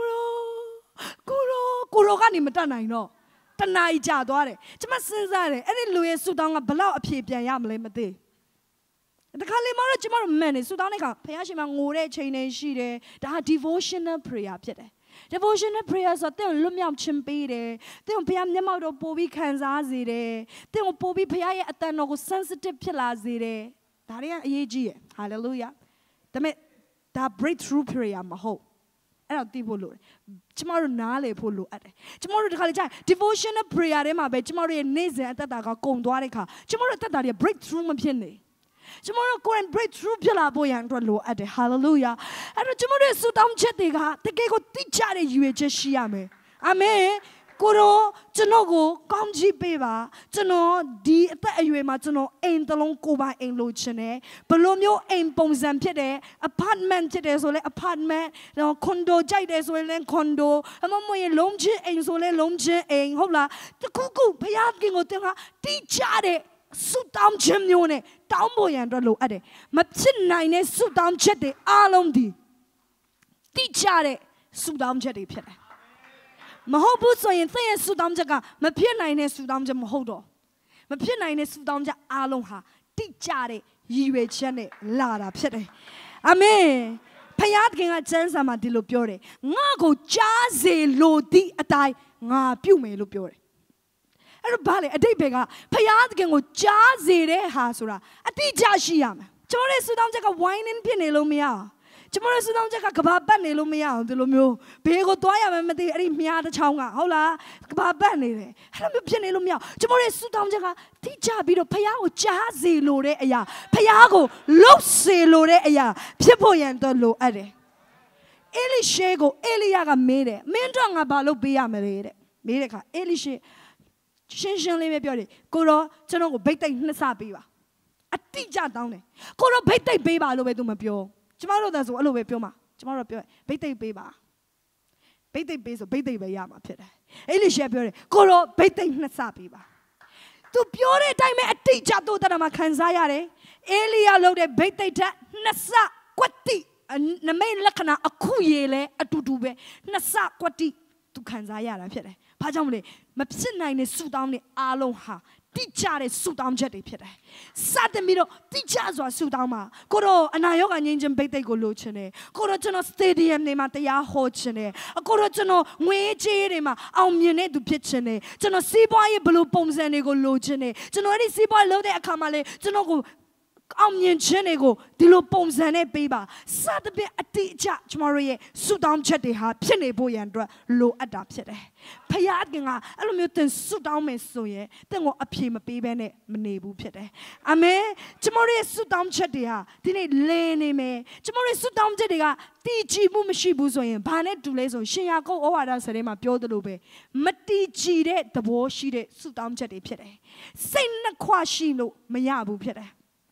Speaker 1: ရောကနေမတတ်နိုင်တော့တနာကြီးကြာသွားတယ်ကျမစဉ်းစားတယ်အဲ့ဒီလူရဲ့ဆူတောင်းကဘလောက်အဖြေပြန်ရမလဲမသိတခါလေမှတော့ကျမတို့မှန်နေဆူတောင်းတဲ့ကဘုရားရှင်မှာငိုတဲ့ချိန်တွေရှိတယ်ဒါဟာ devotional prayer ဖြစ်တယ်devotional prayer ဆိုတော့လွတ်မြောက်ခြင်းပေးတယ်။ဘုရားမျက်မှောက်တော်ပို့ပြီးခံစားစေတယ်။ပို့ပြီးဘုရားရဲ့အတန်တော်ကို sensitive ဖြစ်လာစေတယ်။ဒါတွေကအရေးကြီးရဲ့ hallelujah ဒါပေမဲ့ဒါ breakthrough prayer မဟုတ်အဲ့တော့သိဖို့လိုတယ်ကျမတို့နားလည်ဖို့လိုအပ်တယ်ကျမတို့ဒီခါလေးကြာ devotional prayer ထဲမှာပဲကျမတို့ရဲ့နေ့စဉ်အသက်တာကကုန်သွားတဲ့ခါကျမတို့အသက်တာတွေ breakthrough မဖြစ်နေကျမတို့ကိုယ် breakthrough ဖြစ်လာဖို့ရန်အတွက်လိုအပ်တယ် hallelujah အဲ့တော့ကျမတို့ရဲ့ဆုတောင်းချက်တွေကတကယ်ကိုတိကျတဲ့ရည်ရွယ်ချက်ရှိရမယ်အာမင်ကိုရောကျွန်တော်ကိုကောင်းချီးပေးပါကျွန်တော်ဒီအသက်အရွယ်မှာကျွန်တော်အိမ်တစ်လုံးကိုပိုင်အိမ်လိုချင်တယ်ဘယ်လိုမျိုးအိမ်ပုံစံဖြစ်တယ် apartment ဖြစ်တယ်ဆိုလဲ apartment တော့ condo ကြိုက်တယ်ဆိုရင်လည်း condo အမမွေလုံးချင်းအိမ်ဆိုလဲလုံးချင်းအိမ်ဟုတ်လားတခုခုဘုရားခင်ကိုတင်ဟာတိကျတဲ့ဆုတောင်းခြင်းမျိုးနဲ့တောင်းဖို့ရန်အတွက်လိုအပ်တယ်မဖြစ်နိုင်တဲ့ဆုတောင်းချက်တွေအားလုံးဒီတိကျတဲ့ဆုတောင်းချက်တွေဖြစ်တယ်မဟုတ်ဘူးဆိုရင်သင်ရဲ့ဆုတောင်းချက်ကမဖြစ်နိုင်တဲ့ဆုတောင်းချက်မဟုတ်တော့မဖြစ်နိုင်တဲ့ဆုတောင်းချက်အားလုံးဟာတိကျတဲ့ရည်ရွယ်ချက်နဲ့လာတာဖြစ်တယ်အာမင်ဖခင်ကကျမ်းစာမှာဒီလိုပြောတယ်ငါ့ကိုကြားစေလိုသည့်အတိုင်းငါပြုမယ်လို့ပြောတယ်အဲ့တော့ဘာလဲအတိတ်ဘက်ကဖခင်ကိုကြားစေတဲ့ဟာဆိုတာအတိအကျရှိရမယ်ကျွန်တော်ရဲ့ဆုတောင်းချက်က whining ဖြစ်နေလို့မရဘူးကျမတို့ဆုတောင်းချက်ကကဘာပတ်နေလို့မရအောင်ဒီလိုမျိုးဘေးကိုသွားရမယ်မသိအဲ့ဒီမြားတစ်ချောင်းကဟုတ်လားကဘာပတ်နေတယ်အဲ့လိုမျိုးဖြစ်နေလို့မရအောင်ကျမတို့ဆုတောင်းချက်ကတိကျပြီးတော့ဖခင်ကိုကြားစေလိုတဲ့အရာဖခင်ကိုလှုပ်စေလိုတဲ့အရာဖြစ်ဖို့ရန်တော့လိုအပ်တယ်အေလိရှေကိုအေလိယကမေးတယ်မင်းတို့ငါဘာလုပ်ပေးရမလဲတဲ့မေးတဲ့အခါအေလိရှေရှင်းလေးပဲပြောတယ်ကိုတော့ကျွန်တော်ကိုဗိတ်သိက်နှစ်ဆပေးပါအတိကျတောင်းတယ်ကိုတော့ဗိတ်သိက်ပေးပါလို့ပဲသူမပြောကျမတို့သာဆိုအဲ့လိုပဲပြောမှာကျမတို့ပြောဗိတ်သိက်ပေးပါဗိတ်သိက်ပေးဆိုဗိတ်သိက်ပဲရမှာဖြစ်တယ်အဲ့လိရှေပြောတယ်ကိုတော့ဗိတ်သိက်နှစ်ဆပေးပါသူပြောတဲ့အတိုင်းပဲအတိအကျတို့တရမှာခံစားရတယ်အေလိယလုပ်တဲ့ဗိတ်သိက်ထက်နှစ်ဆကွက်တိနမိတ်လက္ခဏာအခုရေလဲအတူတူပဲနှစ်ဆကွက်တိသူခံစားရတာဖြစ်တယ်ဘာကြောင့်မလဲမဖြစ်နိုင်တဲ့ဆုတောင်းတဲ့အားလုံးဟာတိကျတဲ့ဆုတောင်းချက်တွေဖြစ်တယ်စတဲ့ပြီးတော့တိကျစွာဆုတောင်းမှာကိုတော့အနာရောဂါငြိမ်းခြင်းဗိတ်သိက်ကိုလိုချင်တယ်ကိုတော့ကျွန်တော်စတေဒီယမ်တွေမှာတရားဟောချင်တယ်ကိုတော့ကျွန်တော်ငွေကြေးတွေမှာအောင်မြင်တဲ့သူဖြစ်ချင်တယ်ကျွန်တော်စီးပွားရေးဘယ်လိုပုံစံတွေကိုလိုချင်တယ်ကျွန်တော်အဲ့ဒီစီးပွားလုပ်တဲ့အခါမှာလေကျွန်တော်ကိုအောင်မြင်ခြင်းတွေကိုဒီလိုပုံစံနဲ့ပေးပါစသဖြင့်အတိအကျကျမတို့ရဲ့ဆုတောင်းချက်တွေဟာဖြစ်နေဖို့ရန်အတွက်လိုအပ်တာဖြစ်တယ်ဖခင်ကအဲ့လိုမျိုးသင်ဆုတောင်းမယ်ဆိုရင်သင်ကိုအဖြေမပေးဘဲနဲ့မနေဘူးဖြစ်တယ်အာမင်ကျမတို့ရဲ့ဆုတောင်းချက်တွေဟာဒီနေ့လင်းနေမယ်ကျမတို့ရဲ့ဆုတောင်းချက်တွေကတည်ကြည်မှုမရှိဘူးဆိုရင်ဘာနဲ့တူလဲဆိုရှင်ယာကုပ်ဩဝါဒစာထဲမှာပြောသလိုပဲမတည်ကြည်တဲ့သဘောရှိတဲ့ဆုတောင်းချက်တွေဖြစ်တယ်စိတ်နှစ်ခွရှိလို့မရဘူးဖြစ်တယ်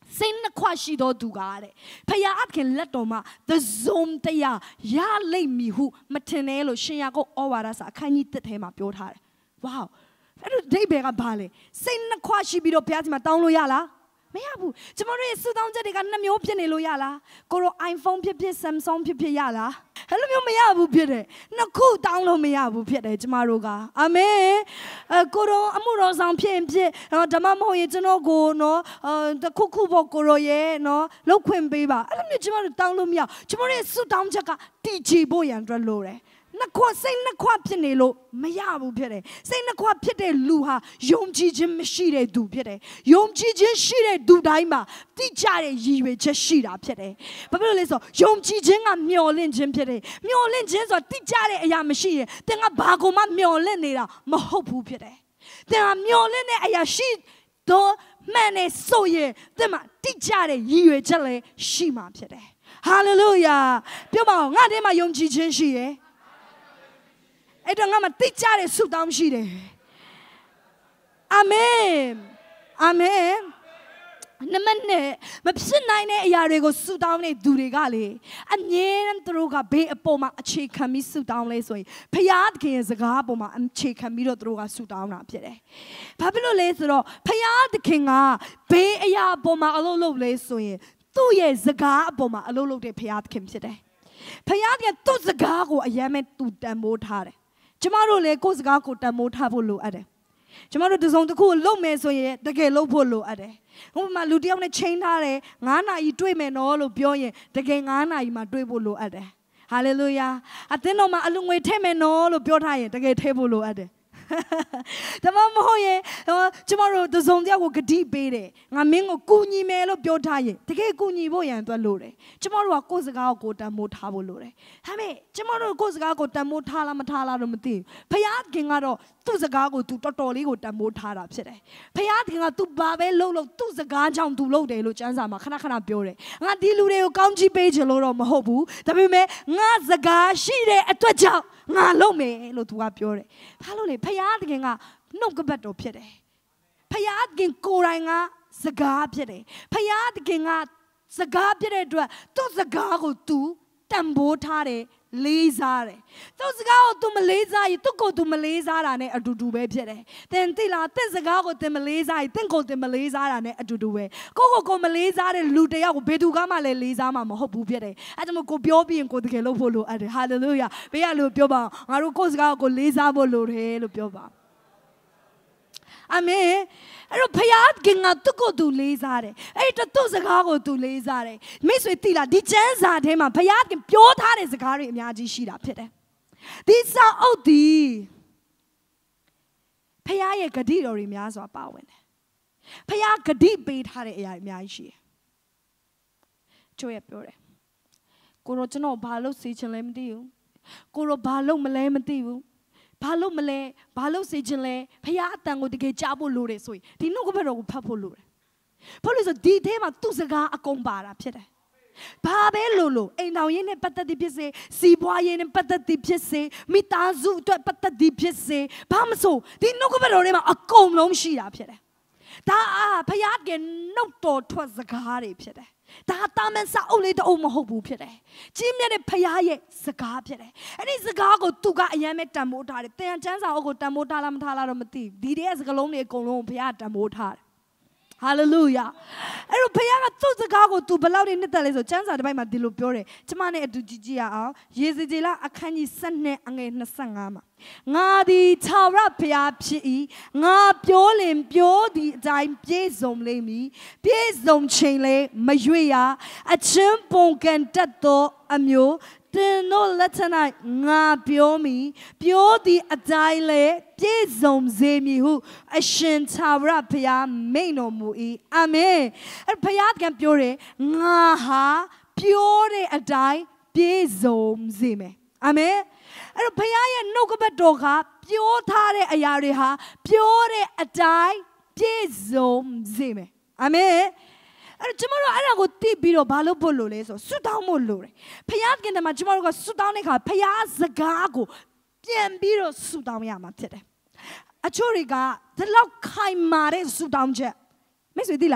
Speaker 1: စိတ်နှခွရှိတော်သူကားတဲ့ဖယားခင်လက်တော်မှာ the zone တရားရလိမ့်မည်ဟုမထင်နဲ့လို့ရှင်ယာကုပ်ဩဝါဒစာအခန်းကြီး1ထဲမှာပြောထားတယ်။ wow အဲ့တော့ဒိဗေကဘာလဲစိတ်နှခွရှိပြီးတော့ဘုရားရှင်မှာတောင်းလို့ရလားမရဘူးကျမတို့ရဲ့စုတောင်းချက်တွေက2မျိုးဖြစ်နေလို့ရလားကိုရော iPhone ဖြစ်ဖြစ် Samsung ဖြစ်ဖြစ်ရလားအဲ့လိုမျိုးမရဘူးဖြစ်တယ်2ခုတောင်းလို့မရဘူးဖြစ်တယ်ကျမတို့ကအာမင်ကိုရောအမှုတော်ဆောင်ဖြစ်ဖြစ်ဓမ္မမဟုတ်ရင်ကျွန်တော်ကိုနော်တခုခုပေါ့ကိုရောရဲ့နော်လောက်ခွင့်ပေးပါအဲ့လိုမျိုးကျမတို့တောင်းလို့မရကျမတို့ရဲ့စုတောင်းချက်ကတည်ကြည်ဖို့ရန်အတွက်လိုတယ်နှစ်ခွစိတ်နှစ်ခွဖြစ်နေလို့မရဘူးဖြစ်တယ်စိတ်နှစ်ခွဖြစ်တဲ့လူဟာယုံကြည်ခြင်းမရှိတဲ့သူဖြစ်တယ်ယုံကြည်ခြင်းရှိတဲ့သူတိုင်းမှာတိကျတဲ့ရည်ရွယ်ချက်ရှိတာဖြစ်တယ်ဘာဖြစ်လို့လဲဆိုယုံကြည်ခြင်းကမျှော်လင့်ခြင်းဖြစ်တယ်မျှော်လင့်ခြင်းဆိုတိကျတဲ့အရာမရှိရင်သင်ကဘာကိုမှမျှော်လင့်နေတာမဟုတ်ဘူးဖြစ်တယ်သင်ကမျှော်လင့်တဲ့အရာရှိတော့မှန်နေဆိုရင်သင်မှာတိကျတဲ့ရည်ရွယ်ချက်လည်းရှိမှာဖြစ်တယ်ဟာလေလုယာပြောပါဦးငါထဲမှာယုံကြည်ခြင်းရှိရဲ့အဲ့တော့ငါမတိကျတဲ့ဆုတောင်းရှိတယ်အာမင်အာမင်နမနဲ့မဖြစ်နိုင်တဲ့အရာတွေကိုဆုတောင်းတဲ့သူတွေကလေအမြဲတမ်းသူတို့ကဘေးအပေါ်မှာအခြေခံပြီးဆုတောင်းလဲဆိုရင်ဖယားသခင်ရဲ့စကားအပေါ်မှာအခြေခံပြီးတော့သူတို့ကဆုတောင်းတာဖြစ်တယ်။ဘာဖြစ်လို့လဲဆိုတော့ဖယားသခင်ကဘေးအရာအပေါ်မှာအလုပ်လုပ်လဲဆိုရင်သူ့ရဲ့စကားအပေါ်မှာအလုပ်လုပ်တဲ့ဖယားသခင်ဖြစ်တယ်။ဖယားသခင်သူ့စကားကိုအယမ်းမဲ့သူတန်ဖိုးထားတယ်။ကျမတို့လည်းကိုယ့်စကားကိုတန်ဖိုးထားဖို့လိုအပ်တယ်။ကျမတို့တစုံတစ်ခုကိုလုပ်မယ်ဆိုရင်တကယ်လုပ်ဖို့လိုအပ်တယ်။ဥပမာလူတစ်ယောက်နဲ့ချိန်ထားတယ်9နာရီတွေ့မယ်နော်လို့ပြောရင်တကယ်9နာရီမှတွေ့ဖို့လိုအပ်တယ်။ဟာလေလုယာ။အသင်းတော်မှာအလူငွေထည့်မယ်နော်လို့ပြောထားရင်တကယ်ထည့်ဖို့လိုအပ်တယ်။ဒါမှမဟုတ်ရင်ကျမတို့တစုံတစ်ယောက်ကိုဂတိပေးတယ်ငါမင်းကိုကူညီမယ်လို့ပြောထားရင်တကယ်ကူညီဖို့ရန်အတွက်လိုတယ်ကျမတို့ကကိုယ့်စကားကိုတန်ဖိုးထားဖို့လိုတယ်ဒါပေမဲ့ကျမတို့ကိုယ့်စကားကိုတန်ဖိုးထားလားမထားလားတော့မသိဘူးဖယားခင်ကတော့သူ့စကားကိုသူတော်တော်လေးကိုတန်ဖိုးထားတာဖြစ်တယ်ဖယားခင်ကသူဘာပဲလုပ်လို့သူ့စကားကြောင့်သူလုပ်တယ်လို့ကျမ်းစာမှာခဏခဏပြောတယ်ငါဒီလူတွေကိုကောင်းချီးပေးချင်လို့တော့မဟုတ်ဘူးဒါပေမဲ့ငါစကားရှိတဲ့အတွက်ကြောင့်ငါလုပ်မယ်လို့သူကပြောတယ်ဘာလို့လဲဖယားသခင်ကနှုတ်ကပတ်တော်ဖြစ်တယ်ဖယားသခင်ကိုယ်တိုင်ကစကားဖြစ်တယ်ဖယားသခင်ကစကားဖြစ်တဲ့အတွက်သူ့စကားကိုသူတန်ဖိုးထားတယ်လေးစားတယ်သူ့စကားကိုသူမလေးစားရင်သူ့ကိုယ်သူမလေးစားတာနဲ့အတူတူပဲဖြစ်တယ်သင်သိလားသင်စကားကိုသင်မလေးစားရင်သင်ကိုယ်သင်မလေးစားတာနဲ့အတူတူပဲကိုမလေးစားတဲ့လူတယောက်ကိုဘယ်သူကမှလည်းလေးစားမှာမဟုတ်ဘူးဖြစ်တယ်အဲဒါကြောင့်ကိုပြောပြီးရင်ကိုတကယ်လုပ်ဖို့လိုအပ်တယ်ဟာလေလုယာဘေးကလူပြောပါငါတို့ကိုယ်စကားကိုလေးစားဖို့လိုတယ်လို့ပြောပါအာမင်အဲ့တော့ဖယားခင်ကသူ့ကိုယ်သူလေးစားတယ်အဲ့တော့သူ့စကားကိုသူလေးစားတယ်မိတ်ဆွေသိလားဒီကျမ်းစာထဲမှာဖယားခင်ပြောထားတဲ့စကားတွေအများကြီးရှိတာဖြစ်တယ်ဒီစာအုပ်ဒီဖယားရဲ့ဂတိတော်တွေများစွာပါဝင်တယ်ဖယားဂတိပေးထားတဲ့အရာအများကြီးရှိတယ်ကျိုးရပြောတယ်ကိုရောကျွန်တော်ဘာလို့စေချင်လဲမသိဘူးကိုရောဘာလို့မလဲမသိဘူးဘာလို့မလဲဘာလို့စေချင်လဲဖယားအတန်ကိုတကယ်ကြားဖို့လိုတယ်ဆိုရင်ဒီနှုတ်ကပတ်တော်ကိုဖတ်ဖို့လိုတယ်ဘာလို့ဆိုဒီထဲမှာသူ့စကားအကုန်ပါတာဖြစ်တယ်ဘာပဲလို့အိမ်တော်ရင်းနဲ့ပတ်သက်သည်ဖြစ်စေစီးပွားရေးနဲ့ပတ်သက်သည်ဖြစ်စေမိသားစုအတွက်ပတ်သက်သည်ဖြစ်စေဘာမဆိုဒီနှုတ်ကပတ်တော်ထဲမှာအကုန်လုံးရှိတာဖြစ်တယ်ဒါဖယားကနှုတ်တော်ထွက်စကားတွေဖြစ်တယ်ဒါတာမန်စာအုပ်လေးတအုပ်မဟုတ်ဘူးဖြစ်တယ်ကြီးမြတ်တဲ့ဖယားရဲ့စကားဖြစ်တယ်အဲ့ဒီစကားကိုသူကအယမ်းမဲ့တန်ဖိုးထားတယ်သင်ကျမ်းစာအုပ်ကိုတန်ဖိုးထားလားမထားလားတော့မသိဘူးဒီတဲ့စကားလုံးတွေအကုန်လုံးကိုဖယားတန်ဖိုးထားတယ်ဟာလေလုယာအဲ့တော့ဖယားကသူ့စကားကိုသူဘယ်လောက်နေနှစ်သက်လဲဆိုကျမ်းစာတစ်ပိုက်မှာဒီလိုပြောတယ်ကျမနဲ့အတူကြည့်ရအောင်ယေဇကျေလအခန်းကြီး7အငယ်25မှာငါသည်ထာဝရဘုရားဖြစ်၏ငါပြောလင်ပြောသည့်အတိုင်းပြည့်စုံလိမ့်မည်ပြည့်စုံချိန်လေမရွေ့ရအချင်းပုံကန်တတ်သောအမျိုးတင်တို့လက်ထ၌ငါပြောမည်ပြောသည့်အတိုင်းလေပြည့်စုံစေမည်ဟုအရှင်ထာဝရဘုရားမိန့်တော်မူ၏အာမင်အဲ့ဘုရားကပြောတယ်ငါဟာပြောတဲ့အတိုင်းပြည့်စုံစေမယ်အာမင်အဲ့တော့ဘုရားရဲ့နှုတ်ကပတ်တော်ကပြောထားတဲ့အရာတွေဟာပြောတဲ့အတိုင်းပြည့်စုံစေမယ်အာမင်အဲ့တော့ကျမတို့အဲ့ဒါကိုသိပြီးတော့ဘာလို့ဖို့လို့လဲဆိုဆုတောင်းဖို့လိုတယ်ဘုရားခင်တည်းမှာကျမတို့ကဆုတောင်းတဲ့အခါဘုရားစကားကိုပြန်ပြီးတော့ဆုတောင်းရမှာဖြစ်တယ်အချို့တွေကဒီလောက်ခိုင်မာတဲ့ဆုတောင်းချက်မိတ်ဆွေသိလား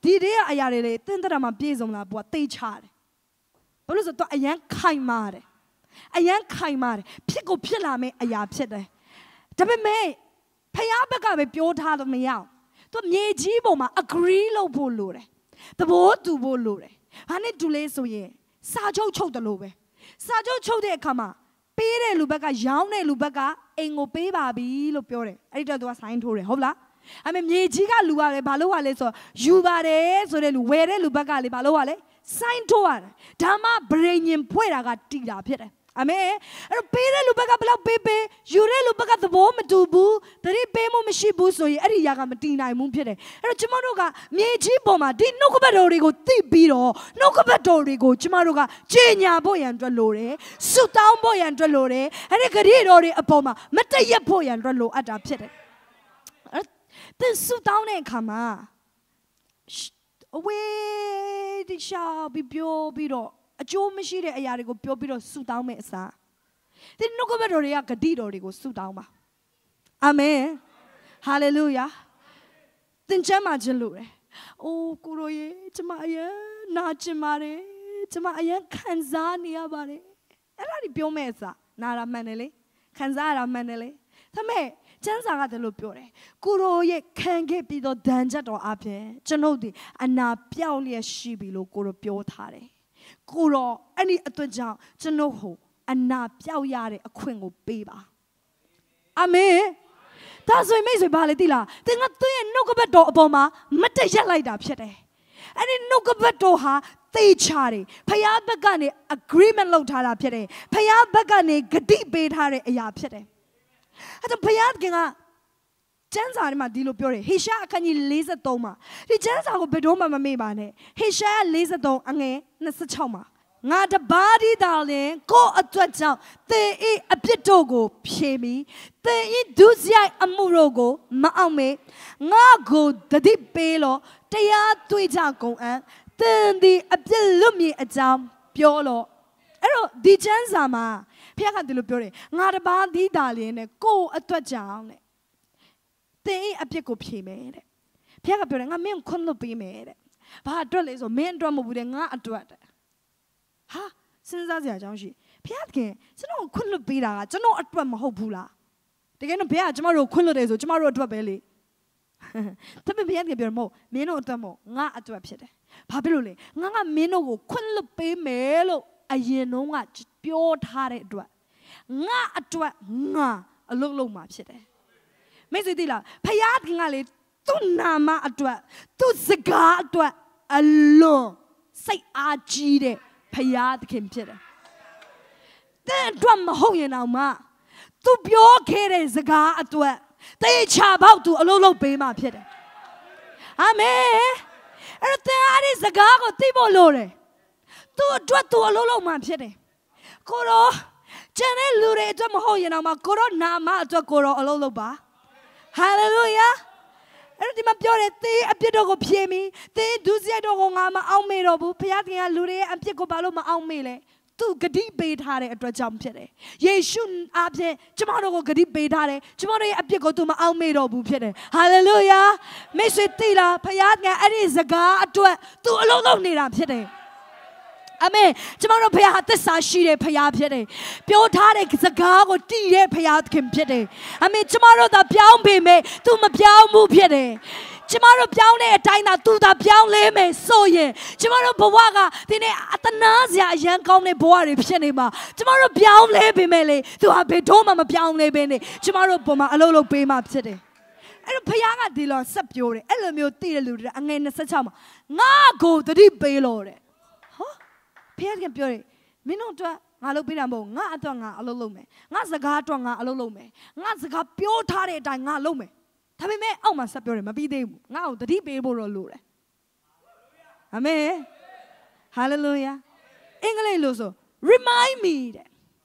Speaker 1: ဒီတဲ့အာရလေတင်းတရမှာပြေဆုံးလားဘွာတိတ်ချတယ်ဘာလို့ဆိုတော့အရန်ခိုင်မာတယ်အရန်ခိုင်မာတယ်ဖြစ်ကိုဖြစ်လာမယ့်အရာဖြစ်တယ်ဒါပေမဲ့ဖယားဘက်ကပဲပြောထားလို့မရအောင်သူမြေကြီးပေါ်မှာ agree လုပ်ဖို့လိုတယ်သဘောတူဖို့လိုတယ်ဟာနဲ့တူလေးဆိုရင်စာချုပ်ချုပ်တယ်လို့ပဲစာချုပ်ချုပ်တဲ့အခါမှာပေးတဲ့လူဘက်ကရောင်းတဲ့လူဘက်ကအိမ်ကိုပေးပါပြီလို့ပြောတယ်အဲ့ဒီတော့သူက sign ထိုးတယ်ဟုတ်လားအမေမြေကြီးကလူကလည်းဘာလို့ဟာလဲဆိုယူပါတယ်ဆိုတဲ့လူဝယ်တဲ့လူဘက်ကလည်းဘာလို့ဟာလဲ sign ထိုးရတယ်ဒါမှဗြိဉ္ဉ်ဖွဲ့တာကတီတာဖြစ်တယ်အမေအဲ့တော့ပေးတဲ့လူဘက်ကဘယ်လောက်ပေးယူတဲ့လူဘက်ကသဘောမတူဘူးတတိပေးမှုမရှိဘူးဆိုရင်အဲ့ဒီຢာကမတီနိုင်ဘူးဖြစ်တယ်အဲ့တော့ကျမတို့ကမြေကြီးပေါ်မှာဒီနှုတ်ကပတ်တော်တွေကိုသိပြီးတော့နှုတ်ကပတ်တော်တွေကိုကျမတို့ကကြေညာဖို့ရန်အတွက်လိုတယ်ဆုတောင်းဖို့ရန်အတွက်လိုတယ်အဲ့ဒီဂရုတော်တွေအပေါ်မှာမတည့်ရက်ဖို့ရန်အတွက်လိုအပ်တာဖြစ်တယ်သင်ဆုတောင်းတဲ့အခါမှာအဝေးတိရှာပြီးပြောပြီးတော့အကျိုးမရှိတဲ့အရာတွေကိုပြောပြီးတော့ဆုတောင်းမဲ့အစားဒီနှုတ်ကပတ်တော်တွေကဂတိတော်တွေကိုဆုတောင်းပါအာမင်ဟာလေလုယာသင်ချမ်းပါခြင်းလို့တယ်အိုးကိုရောရေကျမအရင်နာကျင်ပါတယ်ကျမအရင်ခံစားနေရပါတယ်အဲ့ဒါဒီပြောမဲ့အစားနာတာမှန်တယ်လေခံစားရတာမှန်တယ်လေဒါပေမဲ့ကျမ်းစာကတည်းကပြောတယ်ကိုရောရဲ့ခံခဲ့ပြီးတော့ဒဏ်ချက်တော်အပြင်ကျွန်ုပ်ဒီအနာပြောက်လျက်ရှိပြီလို့ကိုရောပြောထားတယ်ကိုရောအဲ့ဒီအတွက်ကြောင့်ကျွန်ုပ်ဟိုအနာပြောက်ရတဲ့အခွင့်ကိုပေးပါအာမင်ဒါဆိုရင်မိတ်ဆွေဘာလဲသိလားသင်ကသူ့ရဲ့နှုတ်ကပတ်တော်အပေါ်မှာမတည့်ရက်လိုက်တာဖြစ်တယ်အဲ့ဒီနှုတ်ကပတ်တော်ဟာသိချတယ်ဖယားဘက်ကနေ agreement လုပ်ထားတာဖြစ်တယ်ဖယားဘက်ကနေဂတိပေးထားတဲ့အရာဖြစ်တယ်အဲ့တော့ဘုရားကကျမ်းစာထဲမှာဒီလိုပြောတယ်ဟေရှာအခန်းကြီး43မှာဒီကျမ်းစာကိုဘယ်တော့မှမမေ့ပါနဲ့ဟေရှာ43အငယ်26မှာငါတပါးဒီတော်လင်ကိုအတွက်ကြောင့်သင်၏အပြစ်တို့ကိုဖြေမိသင်၏ဒုစရိုက်အမှုတို့ကိုမအောင်မေငါကိုတတိပေးလို့တရားတွေ့ကြကုန်အံ့သင်သည်အပြစ်လွတ်မြေအကြောင်းပြောလို့အဲ့တော့ဒီကျမ်းစာမှာဖခင်ကဒီလိုပြောတယ်ငါတပါးဒီတာလင်းနဲ့ကိုယ်အတွက်ကြောင့်တဲ့သင်အပြစ်ကိုဖြေမယ်တဲ့ဖခင်ကပြောတယ်ငါမင်းခွင့်လို့ပေးမယ်တဲ့ဘာအတွက်လဲဆိုမင်းအတွက်မဟုတ်ဘူးတဲ့ငါအတွက်တဲ့ဟာစဉ်းစားစရာအကြောင်းရှိဖခင်ကကျွန်တော်ခွင့်လို့ပေးတာကကျွန်တော်အတွက်မဟုတ်ဘူးလားတကယ်တော့ဘုရားကကျွန်တော်တို့ခွင့်လို့တယ်ဆိုကျွန်တော်တို့အတွက်ပဲလေဒါပေမဲ့ဘုရားကပြောမဟုတ်မင်းတို့အတွက်မဟုတ်ငါအတွက်ဖြစ်တယ်ဘာဖြစ်လို့လဲငါကမင်းတို့ကိုခွင့်လို့ပေးမယ်လို့အရင်တုန်းကပြောထားတဲ့အတွက်ငါအတွက်ငါအလုပ်လုပ်မှာဖြစ်တယ်မိတ်ဆွေသိလားဖယားကလေသူ့နာမအတွက်သူ့စကားအတွက်အလွန်စိတ်အားကြီးတဲ့ဖယားသခင်ဖြစ်တယ်တဲ့အတွက်မဟုတ်ရင်တော့မှသူပြောခဲ့တဲ့စကားအတွက်တေချာပေါက်သူအလုပ်လုပ်ပေးမှာဖြစ်တယ်အာမင်အဲ့တော့တဲ့အားဒီစကားကိုသိဖို့လိုတယ်သူအတွက်သူအလုပ်လုပ်မှာဖြစ်တယ်ကိုရောကျန်တဲ့လူတွေအတွက်မဟုတ်ရင်တော့မှကိုရောနာမအတွက်ကိုရောအလုပ်လုပ်ပါဟာလေလုယာအဲ့ဒီမှာပြောတယ်သင်အပြစ်တို့ကိုဖြေမိသင်ဒုစရိုက်တို့ကိုငါမအောင်မေတော့ဘူးဘုရားသခင်ကလူတွေရဲ့အပြစ်ကိုဘာလို့မအောင်မေလဲသူဂတိပေးထားတဲ့အတွက်ကြောင့်ဖြစ်တယ်ယေရှုအားဖြင့်ကျမတို့ကိုဂတိပေးထားတယ်ကျမတို့ရဲ့အပြစ်ကိုသူမအောင်မေတော့ဘူးဖြစ်တယ်ဟာလေလုယာမိတ်ဆွေသိလားဘုရားကအဲ့ဒီစကားအတွက်သူအလုံးလုံးနေတာဖြစ်တယ်အာမင်ကျမတို့ဘုရားဟာသစ္စာရှိတဲ့ဘုရားဖြစ်တယ်ပြောထားတဲ့စကားကိုတည်တဲ့ဘုရားခင်ဖြစ်တယ်အာမင်ကျမတို့သာပြောင်းပေမဲ့သူမပြောင်းဘူးဖြစ်တယ်ကျမတို့ပြောင်းတဲ့အတိုင်းသာသူသာပြောင်းလဲမယ်ဆိုရင်ကျမတို့ဘဝကဒီနေ့အတနာစရာအရန်ကောင်းတဲ့ဘဝတွေဖြစ်နေမှာကျမတို့ပြောင်းလဲပေမဲ့လေသူဟာဘယ်တော့မှမပြောင်းလဲဘဲနဲ့ကျမတို့ပုံမှာအလုပ်လုပ်ပေးမှဖြစ်တယ်အဲ့တော့ဘုရားကဒီလိုဆက်ပြောတယ်အဲ့လိုမျိုးတည်တဲ့လူတွေအငယ်26မှာငါကိုတတိပေးလို့တဲ့ဟောဖခင်ကပြောတယ်မင်းတို့အတွက်ငါလုပ်ပေးတာမဟုတ်ငါအတွက်ငါအလုပ်လုပ်မယ်ငါစကားအတွက်ငါအလုပ်လုပ်မယ်ငါစကားပြောထားတဲ့အတိုင်းငါလုပ်မယ်ဒါပေမဲ့အောက်မှာဆက်ပြောတယ်မပြီးသေးဘူးငါ့ကိုတတိပေးဖို့တော့လိုတယ်အာမင်ဟာလေလုယာအင်္ဂလိပ်လို့ဆို remind me တဲ့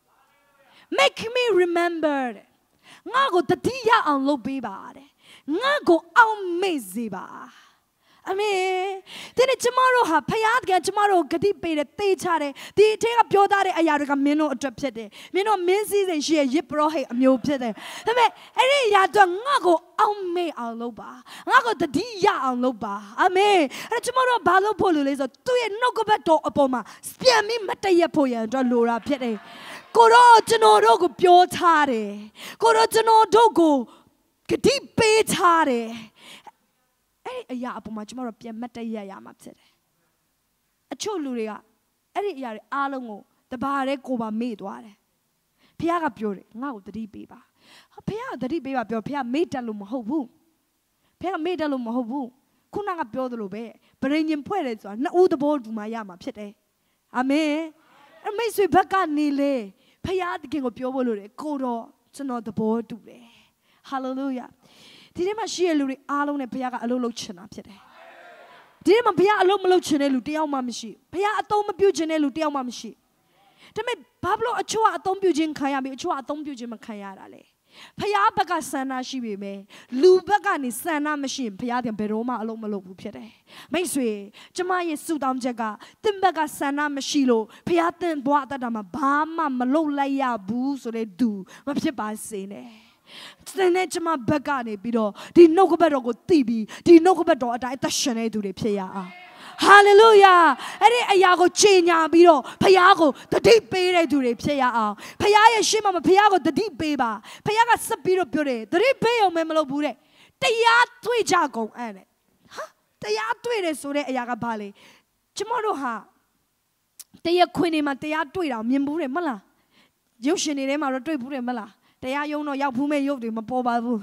Speaker 1: make me remember တဲ့ငါ့ကိုတတိရအောင်လုပ်ပေးပါတဲ့ငါ့ကိုအောင်မေ့စေပါ Amen. Then tomorrow ha payat gan tomorrow gadi pere te chare. The take up your daddy ayarga meno drapsete. Meno menses and she yip rohe a mule pete. Amen. Any yadong nago on me our loba. Nago the dia on loba. Amen. And tomorrow balo polules or two no go back to apoma. Spear me mataya poya and Laura pete. Koro no rogo pure tare. Koro no dogo. Gadi pe tare. A ya upon my tomorrow, Pia Mataya Yamapset. A choluria, Eri Yari Alamo, the Barekoba made water. Piaga Pure, now the deep baby. Pia the deep baby, Pia made a lum hobu. Pia made a lum hobu. Kunanga Piodolobe, Perenian poets are not all the board to my Yamapset. Amen. And may we back on Nile. Pia the king of Piolore, Kodo, to not the board today. Hallelujah. Did ma share Luri alone and Piaga Alochana today? Did ma Pia Alomolochane Lutia Mamshi? Pia Atom Bujane Lutia Mamshi. To me Pablo Achua Atom Bujin Kayami, Achua Atom Bujin Makayale. Pia Baga Sana she be me. Lubagani Sana machine, Pia and Beroma Alomolobu Pere. Maiswe, Jamaya Sudam Jaga, Timbaga Sana Machilo, Piatan Boatadama, Bama, Malolaya Boo, so they do. Mapsiba Sene. Stenechma Bagani Bido, the Nogoberogo Tibi, the Nogobedo at Itashane to the Pia. Hallelujah! Any Ayago China Bido, Payago, the deep bay to the Pia. Paya Shima Piago, the deep baby, Payaga Sabiro Pure, the deep bay of Memelo Bure. They are Twijago and it. They are Twitter so they Ayaga Bali. Tomorrow ha. They are Quinima, they are Twitter, Mimbure Mala. Yoshinima or Twitter Mala. They are young no Yapume Yogi, my poor babu.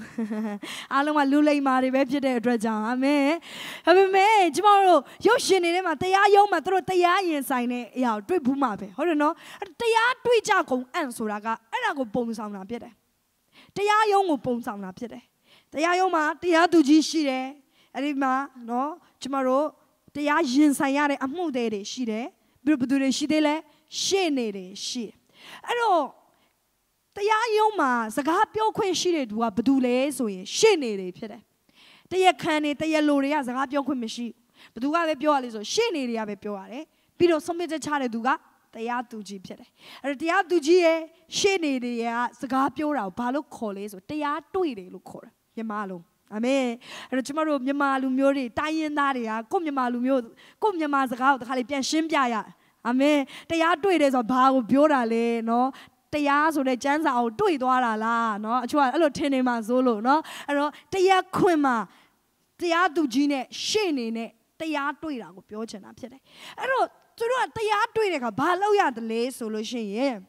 Speaker 1: Alama Lule Mari, Webjade Draja. Amen. Amen. Tomorrow, Yoshinima, they are young, my throat, they are inside it. Yeah, Dripumape. Hold on, no. They are Twijago and Suraga, and I go bones on a bit. They are young bones on a bit. They are Yoma, they are to Gishire, Erima, no. Tomorrow, they are Jinsayare, a mode, she there. Brubudure, she dele, she nede, she. I know. The Yoma, Sagapio Queen shitted what Badule, so she needed it. The Yakani, the Yaloria, Sagapio Queen machine. But do I have your alizo, she needed a pure, Bido somebody child duga, the Yatu G. And the Yatu G, she needed Sagapio, Palo Colles, or they are tweedy look for Yamalo. Amen. And tomorrow, Yamalu Muri, Tayan Naria, come Yamalu, come Yamazaka, the Halipian Shimbia. Amen. They are tweeders of Bao Biorale, no. They are so the chance out do it all la no. Chua a little tenema solo no. And they are quima. They are do gene shane in it. They are do it. I go piochen up today. I don't they are doing a baloya the lay solution. Yeah.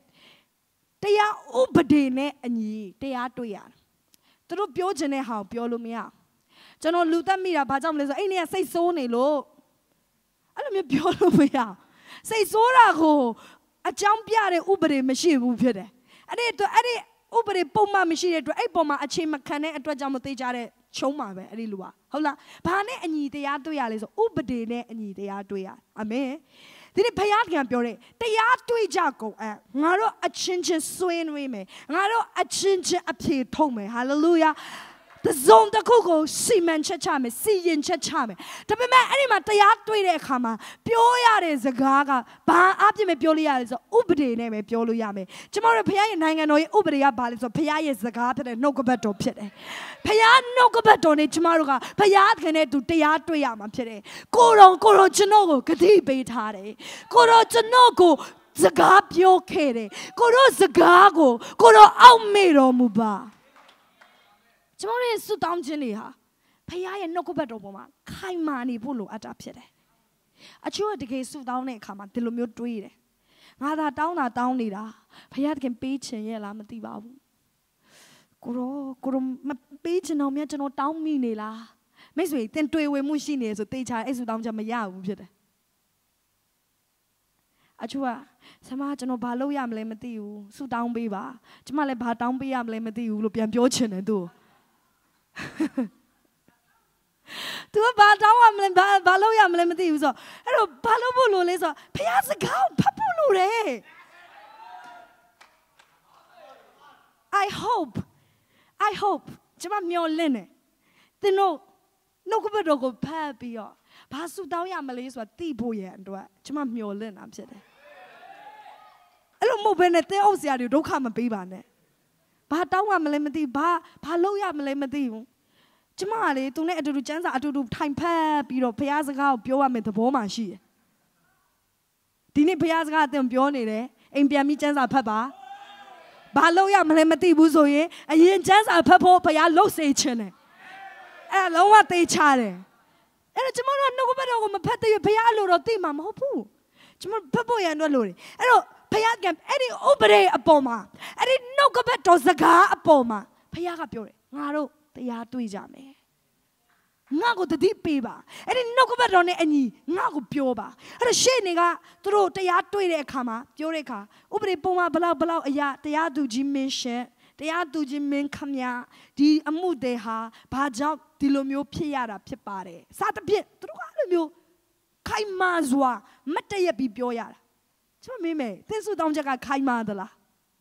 Speaker 1: They are obedient and ye. They are to ya. To do piochen how piolumia. General Lutamira Bajam les any say so ne lo. I don't mean piolumia. Say Zora go. A champion Ubere machine will be there. And it Ubere Poma machine to a Poma, a chamber cane and to a Jamote Choma, Elua. Hola, Pane and ye they are to Yalis, Uberdine and ye they are to ya. Amen. Did it pay out Gampure? They are to a Jaco, Naro a chinch swing women, Naro a chinch appear tome. Hallelujah. The zone the cocoa, seaman chachame, sea in chachame. To be man, any matter, they are kama. Pioya is a gaga, ba abdime piolia is a ubri name, pioluyame. Tomorrow, Pia and Hang and Ubria balis or Pia is the garden and no gobeto pite. Pia no gobeto, Chimaruga, Pia can do teatro yama pite. Coro chinogo, Kati betare. Coro chinogo, Zagapio kere. Coro zagago, Coro almero muba. Tomorrow is so down Jenny. Paya and no better woman. Kaimani pulu at up today. A chew the case so down a come until you do it. Rather down leader. Payat can beach and yell amatiba. Kuro beach and homia no down me nila. Miss me, then to away machine so they try as down Jamaya. A chua, some no balo yam lemati, so down beba. Jamale bat down be am lemati, Lupian Bjochin and do. To a bad baloyam lemati was a balobolo laser. Piazza cow, papulure. I hope, Jama mio lene. They no good papi. ဘာဆူတောင်းရမလဲဆိုတာသိဖို့ရန်အတွက်ကျမမျှော်လင့်တာဖြစ်တယ်အဲ့လိုမဟုတ်ဘဲနဲ့တင်းအုပ်စရာတွေဒုက္ခမပေးပါနဲ့ဘာတောင်းရမလဲမသိဘာလုပ်ရမလဲမသိဘူးကျမကလေသူနဲ့အတူတူကျန်းစာအတူတူထိုင်ဖက်ပြီးတော့ဘုရားစကားကိုပြောရမယ်သဘောမှရှိတယ်ဒီနေ့ဘုရားစကားအသင်ပြောနေတယ်အိမ်ပြန်ပြီးကျန်းစာဖတ်ပါဘာလုပ်ရမလဲမသိဘူးဆိုရင်အရင်ကျန်းစာဖတ်ဖို့ဘုရားလှုပ်စေခြင်းတယ်အဲ့လုံးဝသိချတယ်အဲ့တော့ကျမတို့ကနှုတ်ကပတ်တော်ကိုမဖတ်သေးဘူးဘုရားလိုတော့သိမှာမဟုတ်ဘူးကျမဖတ်ဖို့ရန်အတွက်လိုတယ်အဲ့တော့ဘုရားကအဲ့ဒီဥပဒေအပေါ်မှာအဲ့ဒီနှုတ်ကပတ်တော်စကားအပေါ်မှာဘုရားကပြောတယ်ငါတို့တရားတွေ့ကြမယ်ငါကိုတတိပေးပါအဲ့ဒီနှုတ်ကပတ်တော်နဲ့အညီငါကိုပြောပါအဲ့ဒါရှေ့နေကသူတို့တရားတွေ့တဲ့အခါမှာပြောတဲ့အခါဥပဒေပုံမှာဘလောက်အရာတရားသူကြီးမင်းရှင်တရားသူကြီးမင်းခမဒီအမှုတွေဟာဘာကြောင့်ဒီလိုမျိုးဖြစ်ရတာဖြစ်ပါတယ်စသဖြင့်သူတို့ကအဲ့လိုမျိုးခိုင်မာစွာမတည့်ရပြီးပြောရတာကျွန်မမေးမယ်သင်ဆုတောင်းချက်ကခိုင်မာသလား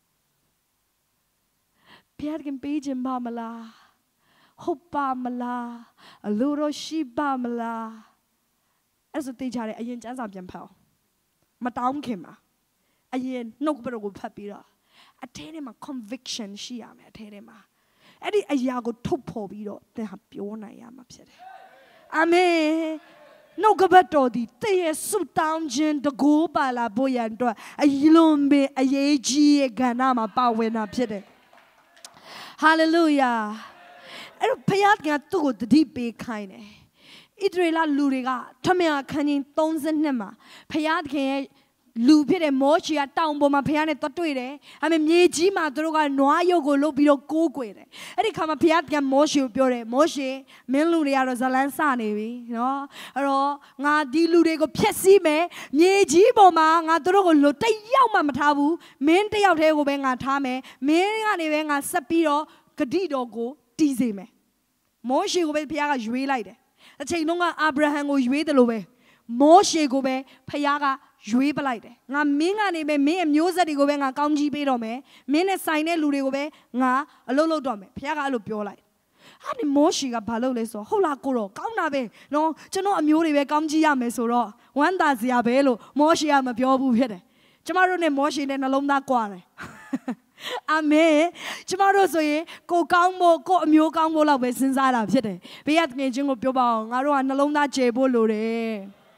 Speaker 1: ဘုရားကပေးခြင်းပါမလားဟုတ်ပါမလားအလိုတော်ရှိပါမလားအဲ့ဆိုသိကြတယ်အရင်ကျမ်းစာပြန်ဖတ်အောင်မတောင်းခင်မှာအရင်နှုတ်ကပတ်တော်ကိုဖတ်ပြီးတော့အထဲထဲမှာ conviction ရှိရမယ်အထဲထဲမှာအဲ့ဒီအရာကိုထုတ်ဖော်ပြီးတော့သင်ဟာပြောနိုင်ရမှာဖြစ်တယ်အာမင်နှုတ်ကပတ်တော်ဒီတည့်ရဆုတောင်းခြင်းတကိုးပါလာဖို့ရန်အတွက်အလုံးပင်အရေးကြီးရဲ့ကဏ္ဍမှာပါဝင်တာဖြစ်တယ် hallelujah အဲ့တော့ဘုရားကသူ့ကိုတတိပေးခိုင်းတယ်ဣသရေလလူတွေကထမင်းအခန်းကြီး32မှာဘုရားခင်ရဲ့လူဖြစ်တဲ့မောရှေကတောင်ပေါ်မှာဘုရားနဲ့တွေ့တွေ့တယ်။အဲ့မြေကြီးမှာသူတို့ကနွားရုပ်ကိုလုပ်ပြီးတော့ကိုးကွယ်တယ်။အဲ့ဒီခါမှာဘုရားကမောရှေကိုပြောတယ်မောရှေမင်းလူတွေကတော့ဇလန်းစနေပြီနော်။အဲ့တော့ငါဒီလူတွေကိုဖျက်ဆီးမယ်။မြေကြီးပေါ်မှာငါသူတို့ကိုတယောက်မှမထားဘူး။မင်းတယောက်တည်းကိုပဲငါထားမယ်။မင်းကနေပဲငါဆက်ပြီးတော့ဂတိတော်ကိုတည်စေမယ်။မောရှေကိုပဲဘုရားကရွေးလိုက်တယ်။အချိန်တုန်းကအာဗြဟံကိုရွေးတယ်လို့ပဲမောရှေကိုပဲဘုရားကရွေးပလိုက်တယ်ငါမင်းကနေပဲမင်းအမျိုးဆက်တွေကိုပဲငါကောင်းကြီးပေးတော့မယ်မင်းနဲ့ဆိုင်တဲ့လူတွေကိုပဲငါအလုပ်လုပ်တော့မယ်ဘုရားကအဲ့လိုပြောလိုက်အဲ့ဒီမောရှေကဘာလုပ်လဲဆိုဟုတ်လားကိုတော့ကောင်းတာပဲနော်ကျွန်တော်အမျိုးတွေပဲကောင်းကြီးရမယ်ဆိုတော့ဝမ်းသာစရာပဲလို့မောရှေကမပြောဘူးဖြစ်တယ်ကျမတို့နဲ့မောရှေနဲ့နှလုံးသားကွာတယ်အာမင်ကျမတို့ဆိုရင်ကိုကောင်းဖို့ကိုအမျိုးကောင်းဖို့လောက်ပဲစဉ်းစားတာဖြစ်တယ်ဘေးကငယ်ချင်းကိုပြောပါအောင်ငါတို့ကနှလုံးသားကျေဖို့လိုတယ်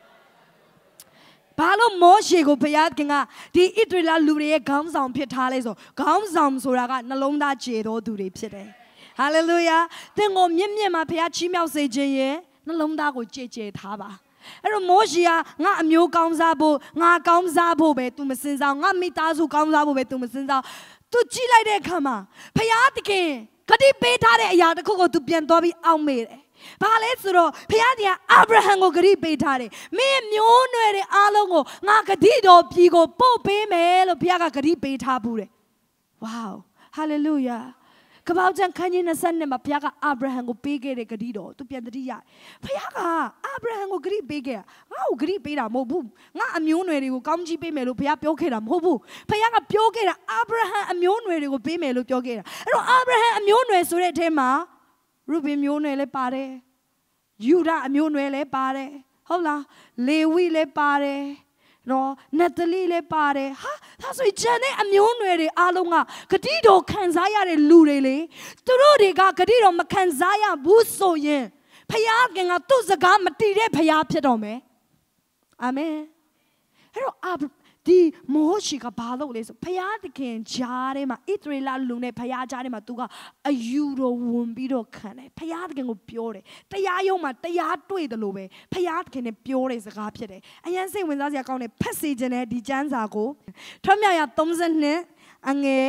Speaker 1: ဘာလို့မောရှေကိုဘုရားခင်ကဒီဣသရေလလူတွေရဲ့ခေါင်းဆောင်ဖြစ်ထားလဲဆိုခေါင်းဆောင်ဆိုတာကနှလုံးသားကျေတော်သူတွေဖြစ်တယ်ဟာလေလုယာသင်ကိုမြင့်မြတ်မှာဘုရားချီးမြှောက်စေခြင်းရဲ့နှလုံးသားကိုကျေကျေထားပါအဲ့တော့မောရှေကငါအမျိုးကောင်းစားဖို့ငါကောင်းစားဖို့ပဲ तू မစင်စားငါမိသားစုကောင်းစားဖို့ပဲ तू မစင်စား तू ကြည့်လိုက်တဲ့အခါမှာဘုရားသခင်ဂတိပေးထားတဲ့အရာတစ်ခုကို तू ပြန်သွားပြီးအောက်မေ့တယ်ဘာလဲဆိုတော့ဘုရားကအာဗြဟံကိုဂတိပေးထားတယ်မင်းမျိုးနွယ်တွေအားလုံးကိုငါဂတိတော်ပြည်ကိုပို့ပေးမယ်လို့ဘုရားကဂတိပေးထားဘူးတယ်ဝေါဟာလေလုယာကပ္ပကျမ်းခန်းကြီး20မှာဘုရားကအာဗြဟံကိုပေးခဲ့တဲ့ဂတိတော်သူပြန်တတိယဘုရားကအာဗြဟံကိုဂတိပေးခဲ့တာငါ့ကိုဂတိပေးတာမဟုတ်ဘူးငါအမျိုးနွယ်တွေကိုကောင်းကြီးပေးမယ်လို့ဘုရားပြောခဲ့တာမဟုတ်ဘူးဘုရားကပြောခဲ့တာအာဗြဟံအမျိုးနွယ်တွေကိုပေးမယ်လို့ပြောခဲ့တာအဲ့တော့အာဗြဟံအမျိုးနွယ်ဆိုတဲ့အထဲမှာရုဘင်မျိုးနွယ်လည်းပါတယ်ယူဒအမျိုးနွယ်လည်းပါတယ်ဟုတ်လားလေဝိလည်းပါတယ်နော်နတလီလည်းပါတယ်ဟာဒါဆိုဂျန်နဲ့အမျိုးနွယ်တွေအားလုံးကဂတိတော်ခံစားရတဲ့လူတွေလေသူတို့တွေကဂတိတော်မခံစားရဘူးဆိုရင်ဖခင်ကသူ့စကားမတည်တဲ့ဖခင်ဖြစ်တော်မယ်အာမင်အဲ့တော့ဒီမောရှေကဘာလုပ်လဲဆိုဖခင်တခင်ကြားထဲမှာဣသရေလလူနဲ့ဖခင်ကြားထဲမှာသူကအယူတော်ဝင်ပြီးတော့ခံတယ်ဖခင်တခင်ကိုပြောတယ်တရားရုံးမှာတရားတွေ့တယ်လို့ပဲဖခင်တခင်နဲ့ပြောတဲ့စကားဖြစ်တယ်အရင်စိတ်ဝင်စားစရာကောင်းတယ်ဖတ်စေခြင်းနဲ့ဒီကျမ်းစာကိုထွတ်မြောက်ရာ32အငယ်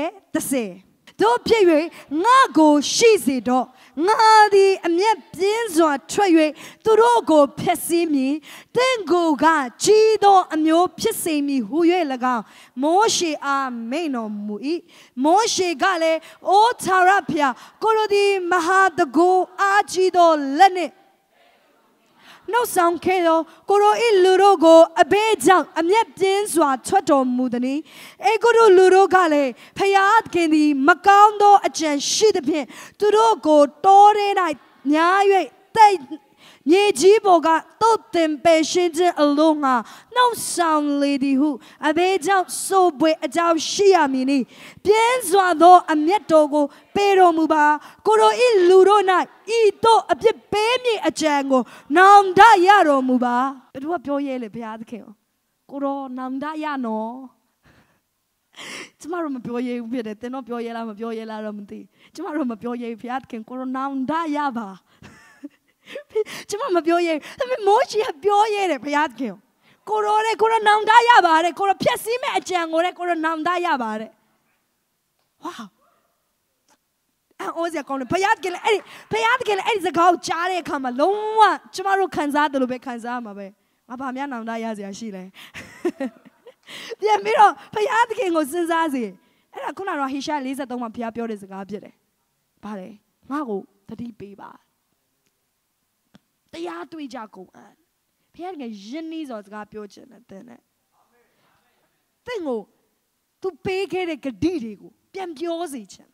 Speaker 1: 30တို့ဖြစ်၍ငါကိုရှိစေတော့ငါသည်အမျက်ပြင်းစွာထွက်၍သူတို့ကိုဖျက်ဆီးမည်တင့်ကိုကကြီးသောအမျိုးဖြစ်စေမည်ဟု၍၎င်းမောရှေအားမိန့်တော်မူ၏မောရှေကလည်းအိုထာဝရဘုရားကိုလိုသည်မဟာတကိုးအားကြီးသောလက်နှင့်နှုတ်ဆောင်ခဲ့သောကိုရိုဤလူတို့ကိုအဘဲကြောင့်အမျက်ပြင်းစွာထွက်တော်မူသည်။အေကိုတို့လူတို့ကလည်းဖယားခင်သည်မကောင်းသောအကြံရှိသဖြင့်သူတို့ကိုတောထဲ၌ညာ၍မြေကြီးပေါ်ကတုတ်တင်ပယ်ရှင်းခြင်းအလုံးငါနှောက်ဆောင်လေသည်ဟုအဘယ်ကြောင့်ဆိုပွေအကြောင်းရှိရမည်နည်းပြင်းစွာသောအမျက်တော်ကိုပေးတော်မူပါကိုတော်ဤလူတို့၌ဤသို့အပြစ်ပေးမည်အကြံကိုနောင်တရတော်မူပါဘယ်သူကပြောရဲလေဘုရားသခင်ကိုတော်နောင်တရနော်ကျမတို့မပြောရဲဘူးဖြစ်တယ်တင်တော့ပြောရဲလားမပြောရဲလားတော့မသိကျမတို့မပြောရဲဘုရားသခင်ကိုတော်နောင်တရပါကျမမပြောရဲမိုးရှိကပြောရဲတယ်ဘုရားသခင်ကိုရောတဲ့ကိုရောနောင်တရပါတဲ့ကိုရောဖြက်စီးမဲ့အကြံကိုတဲ့ကိုရောနောင်တရပါတဲ့ဝါအော်စရာကောင်းတယ်ဘုရားသခင်လည်းအဲ့ဒီစကားကိုကြားတဲ့အခါမှာလုံးဝကျမတို့ခံစားတယ်လို့ပဲခံစားရမှာပဲငါဘာများနောင်တရစရာရှိလဲပြန်ပြီးတော့ဘုရားသခင်ကိုစဉ်းစားစီအဲ့ဒါခုနကတော့ဟေရှာ53မှာဘုရားပြောတဲ့စကားဖြစ်တယ်ဗါလေငါ့ကိုသတိပေးပါတရားတွေ့ကြကုန်အံ့ဘုရားကယဉ်နီးစွာစကားပြောခြင်းနဲ့တဲ့သင်ကိုသူပေးခဲ့တဲ့ဂတိတွေကိုပြန်ပြောစေခြင်း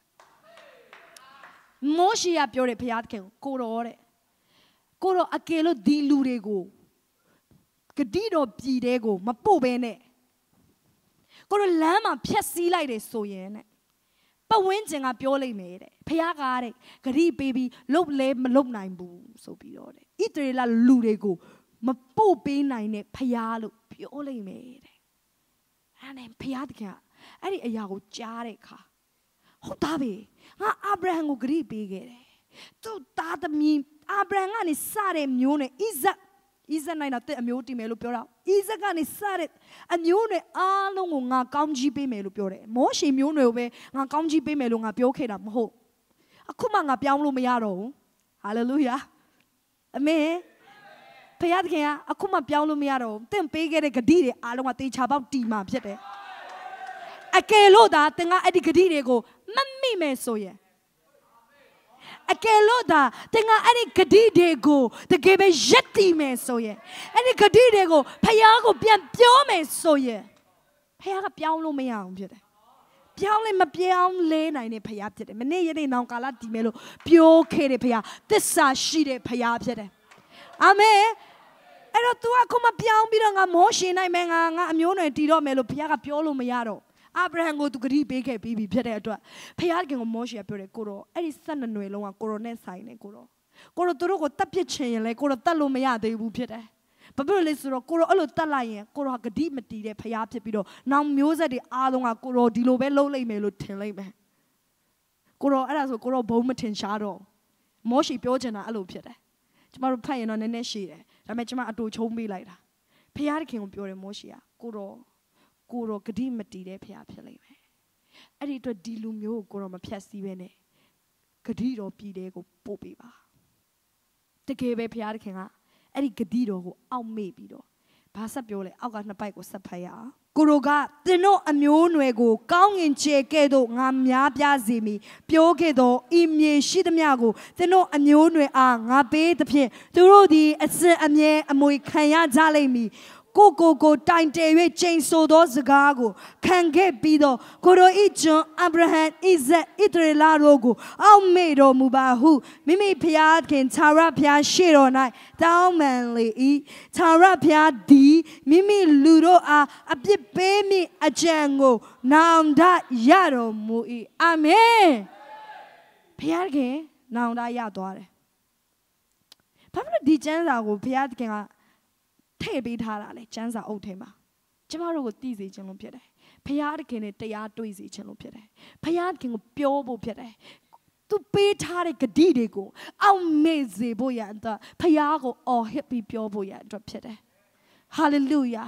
Speaker 1: မောရှေကပြောတယ်ဘုရားခင်ကိုတော်အကယ်လို့ဒီလူတွေကိုဂတိတော်ပြည်တဲ့ကိုမပို့ဘဲနဲ့ကိုတော်လမ်းမှာဖြတ်စည်းလိုက်တယ်ဆိုရင်တဲ့ပတ်ဝန်းကျင်ကပြောလိုက်မယ်တဲ့ဖခင်ကတဲ့ဂရိပေးပြီးလှုပ်လဲမလှုပ်နိုင်ဘူးဆိုပြီးတော့တဲ့ဣသရေလလူတွေကိုမပို့ပေးနိုင်တဲ့ဖခင်လို့ပြောလိုက်မယ်တဲ့အဲ့ဒါနဲ့ဖခင်တကယ်အဲ့ဒီအရာကိုကြားတဲ့အခါဟုတ်သားပဲငါအာဗြဟံကိုဂရိပေးခဲ့တယ်သူ့သားသမီးအာဗြဟံကနေစတဲ့မျိုးနဲ့ဣဇက်နိုင်တော့တဲ့အမျိုးတည်မယ်လို့ပြောတာဣဇက်ကနေစတဲ့အမျိုးတွေအားလုံးကိုငါကောင်းကြီးပေးမယ်လို့ပြောတယ်မောရှေမျိုးတွေကိုပဲငါကောင်းကြီးပေးမယ်လို့ငါပြောခဲ့တာမဟုတ်အခုမှငါပြောင်းလို့မရတော့ဘူးဟာလေလုယာအာမင်ဘုရားသခင်ကအခုမှပြောင်းလို့မရတော့ဘူးသင်ပေးခဲ့တဲ့ဂတိတွေအားလုံးကတေချာပေါက်တီမှာဖြစ်တယ်အကယ်လို့သာသင်ကအဲ့ဒီဂတိတွေကိုမမိမယ်ဆိုရင်အကယ်လို့သာသင်ကအဲ့ဒီဂတိတွေကိုတကယ်ပဲရက်တည်မယ်ဆိုရင်အဲ့ဒီဂတိတွေကိုဖခင်ကိုပြန်ပြောမယ်ဆိုရင်ဖခင်ကပြောင်းလို့မရအောင်ဖြစ်တယ်ပြောင်းလဲမပြောင်းလဲနိုင်တဲ့ဖခင်ဖြစ်တယ်မနေ့ယနေ့နောင်ကာလတည်မယ်လို့ပြောခဲ့တဲ့ဖခင်သစ္စာရှိတဲ့ဖခင်ဖြစ်တယ်အာမင်အဲ့တော့ तू ကခုမှပြောင်းပြီးတော့ငါမောရှင်နိုင်မယ်ငါအမျိုးနွယ်တည်တော့မယ်လို့ဖခင်ကပြောလို့မရတော့အာဗြဟံကိုသူဂတိပေးခဲ့ပြီးပြီဖြစ်တဲ့အတွက်ဖခင်ကမောရှေပြောတယ်ကိုတော့အဲ့ဒီ12နွယ်လုံးကကိုရောနဲ့ဆိုင်နေကိုတော့သူတို့ကိုတတ်ပစ်ချင်ရင်လေကိုတော့တတ်လို့မရသေးဘူးဖြစ်တယ်ဘာဖြစ်လို့လဲဆိုတော့ကိုတော့အဲ့လိုတတ်လိုက်ရင်ကိုတော့ဂတိမတည်တဲ့ဖခင်ဖြစ်ပြီးတော့နောင်မျိုးဆက်တွေအားလုံးကကိုတော့ဒီလိုပဲလုပ်လိုက်မယ်လို့ထင်လိုက်မယ်ကိုတော့အဲ့ဒါဆိုကိုတော့ဘုံမထင်ရှားတော့မောရှေပြောချင်တာအဲ့လိုဖြစ်တယ်ကျမတို့ဖတ်ရင်တော့နည်းနည်းရှည်တယ်ဒါပေမဲ့ကျမအတူချုံးပေးလိုက်တာဖခင်ကိုပြောတယ်မောရှေကကိုတော့ဂတိမတည်တဲ့ဖခင်ဖြစ်လိမ့်မယ်အဲ့ဒီအတွက်ဒီလူမျိုးကိုတော့မဖြတ်စည်းပဲနဲ့ဂတိတော်ပြည်တဲ့ကိုပို့ပေးပါတကယ်ပဲဖခင်ကအဲ့ဒီဂတိတော်ကိုအောက်မေ့ပြီးတော့ဘာဆက်ပြောလဲအောက်ကနှစ်ပိုက်ကိုဆက်ဖတ်ရအောင်ကိုတို့ကသင်တို့အမျိုးနွယ်ကိုကောင်းငင်ကျဲကဲ့သို့ငါများပြားစေမည်ပြောခဲ့သောဤမြေရှိသမျှကိုသင်တို့အမျိုးနွယ်အားငါပေးသဖြင့်သူတို့သည်အစဉ်အမြဲအမွေခံရကြလိမ့်မည်ကိုတိုင်တယ်၍ကျိန်ဆိုသောစကားကိုခံခဲ့ပြီးတော့ကိုရိုဤကျွန်အာဗြဟံဣဇက်ဣသရေလတို့ကိုအောက်မေ့တော်မူပါဟုမိမိဖျားခင်သာရဖျားရှေ့တော်၌တောင်းပန်လေ၏သာရဖျားသည်မိမိလူတို့အားအပြစ်ပေးမိအကြံကိုနောင်တရတော်မူ၏အာမင်ဖျားခင်နောင်တရသွားတယ်ဘာဖြစ်လို့ဒီကျမ်းစာကိုဖျားခင်ကထည့်ပေးထားတာလေကျမ်းစာအုပ်ထဲမှာကျမတို့ကိုသိစေခြင်းလို့ဖြစ်တယ်ဖခင်တခင်နဲ့တရားတွေ့စေခြင်းလို့ဖြစ်တယ်ဖခင်တခင်ကိုပြောဖို့ဖြစ်တယ်သူပေးထားတဲ့ဂတိတွေကိုအောက်မေ့စေဖို့ရအတွက်ဖခင်ကိုအော်ဟစ်ပြီးပြောဖို့ရအတွက်ဖြစ်တယ်ဟာလေလုယာ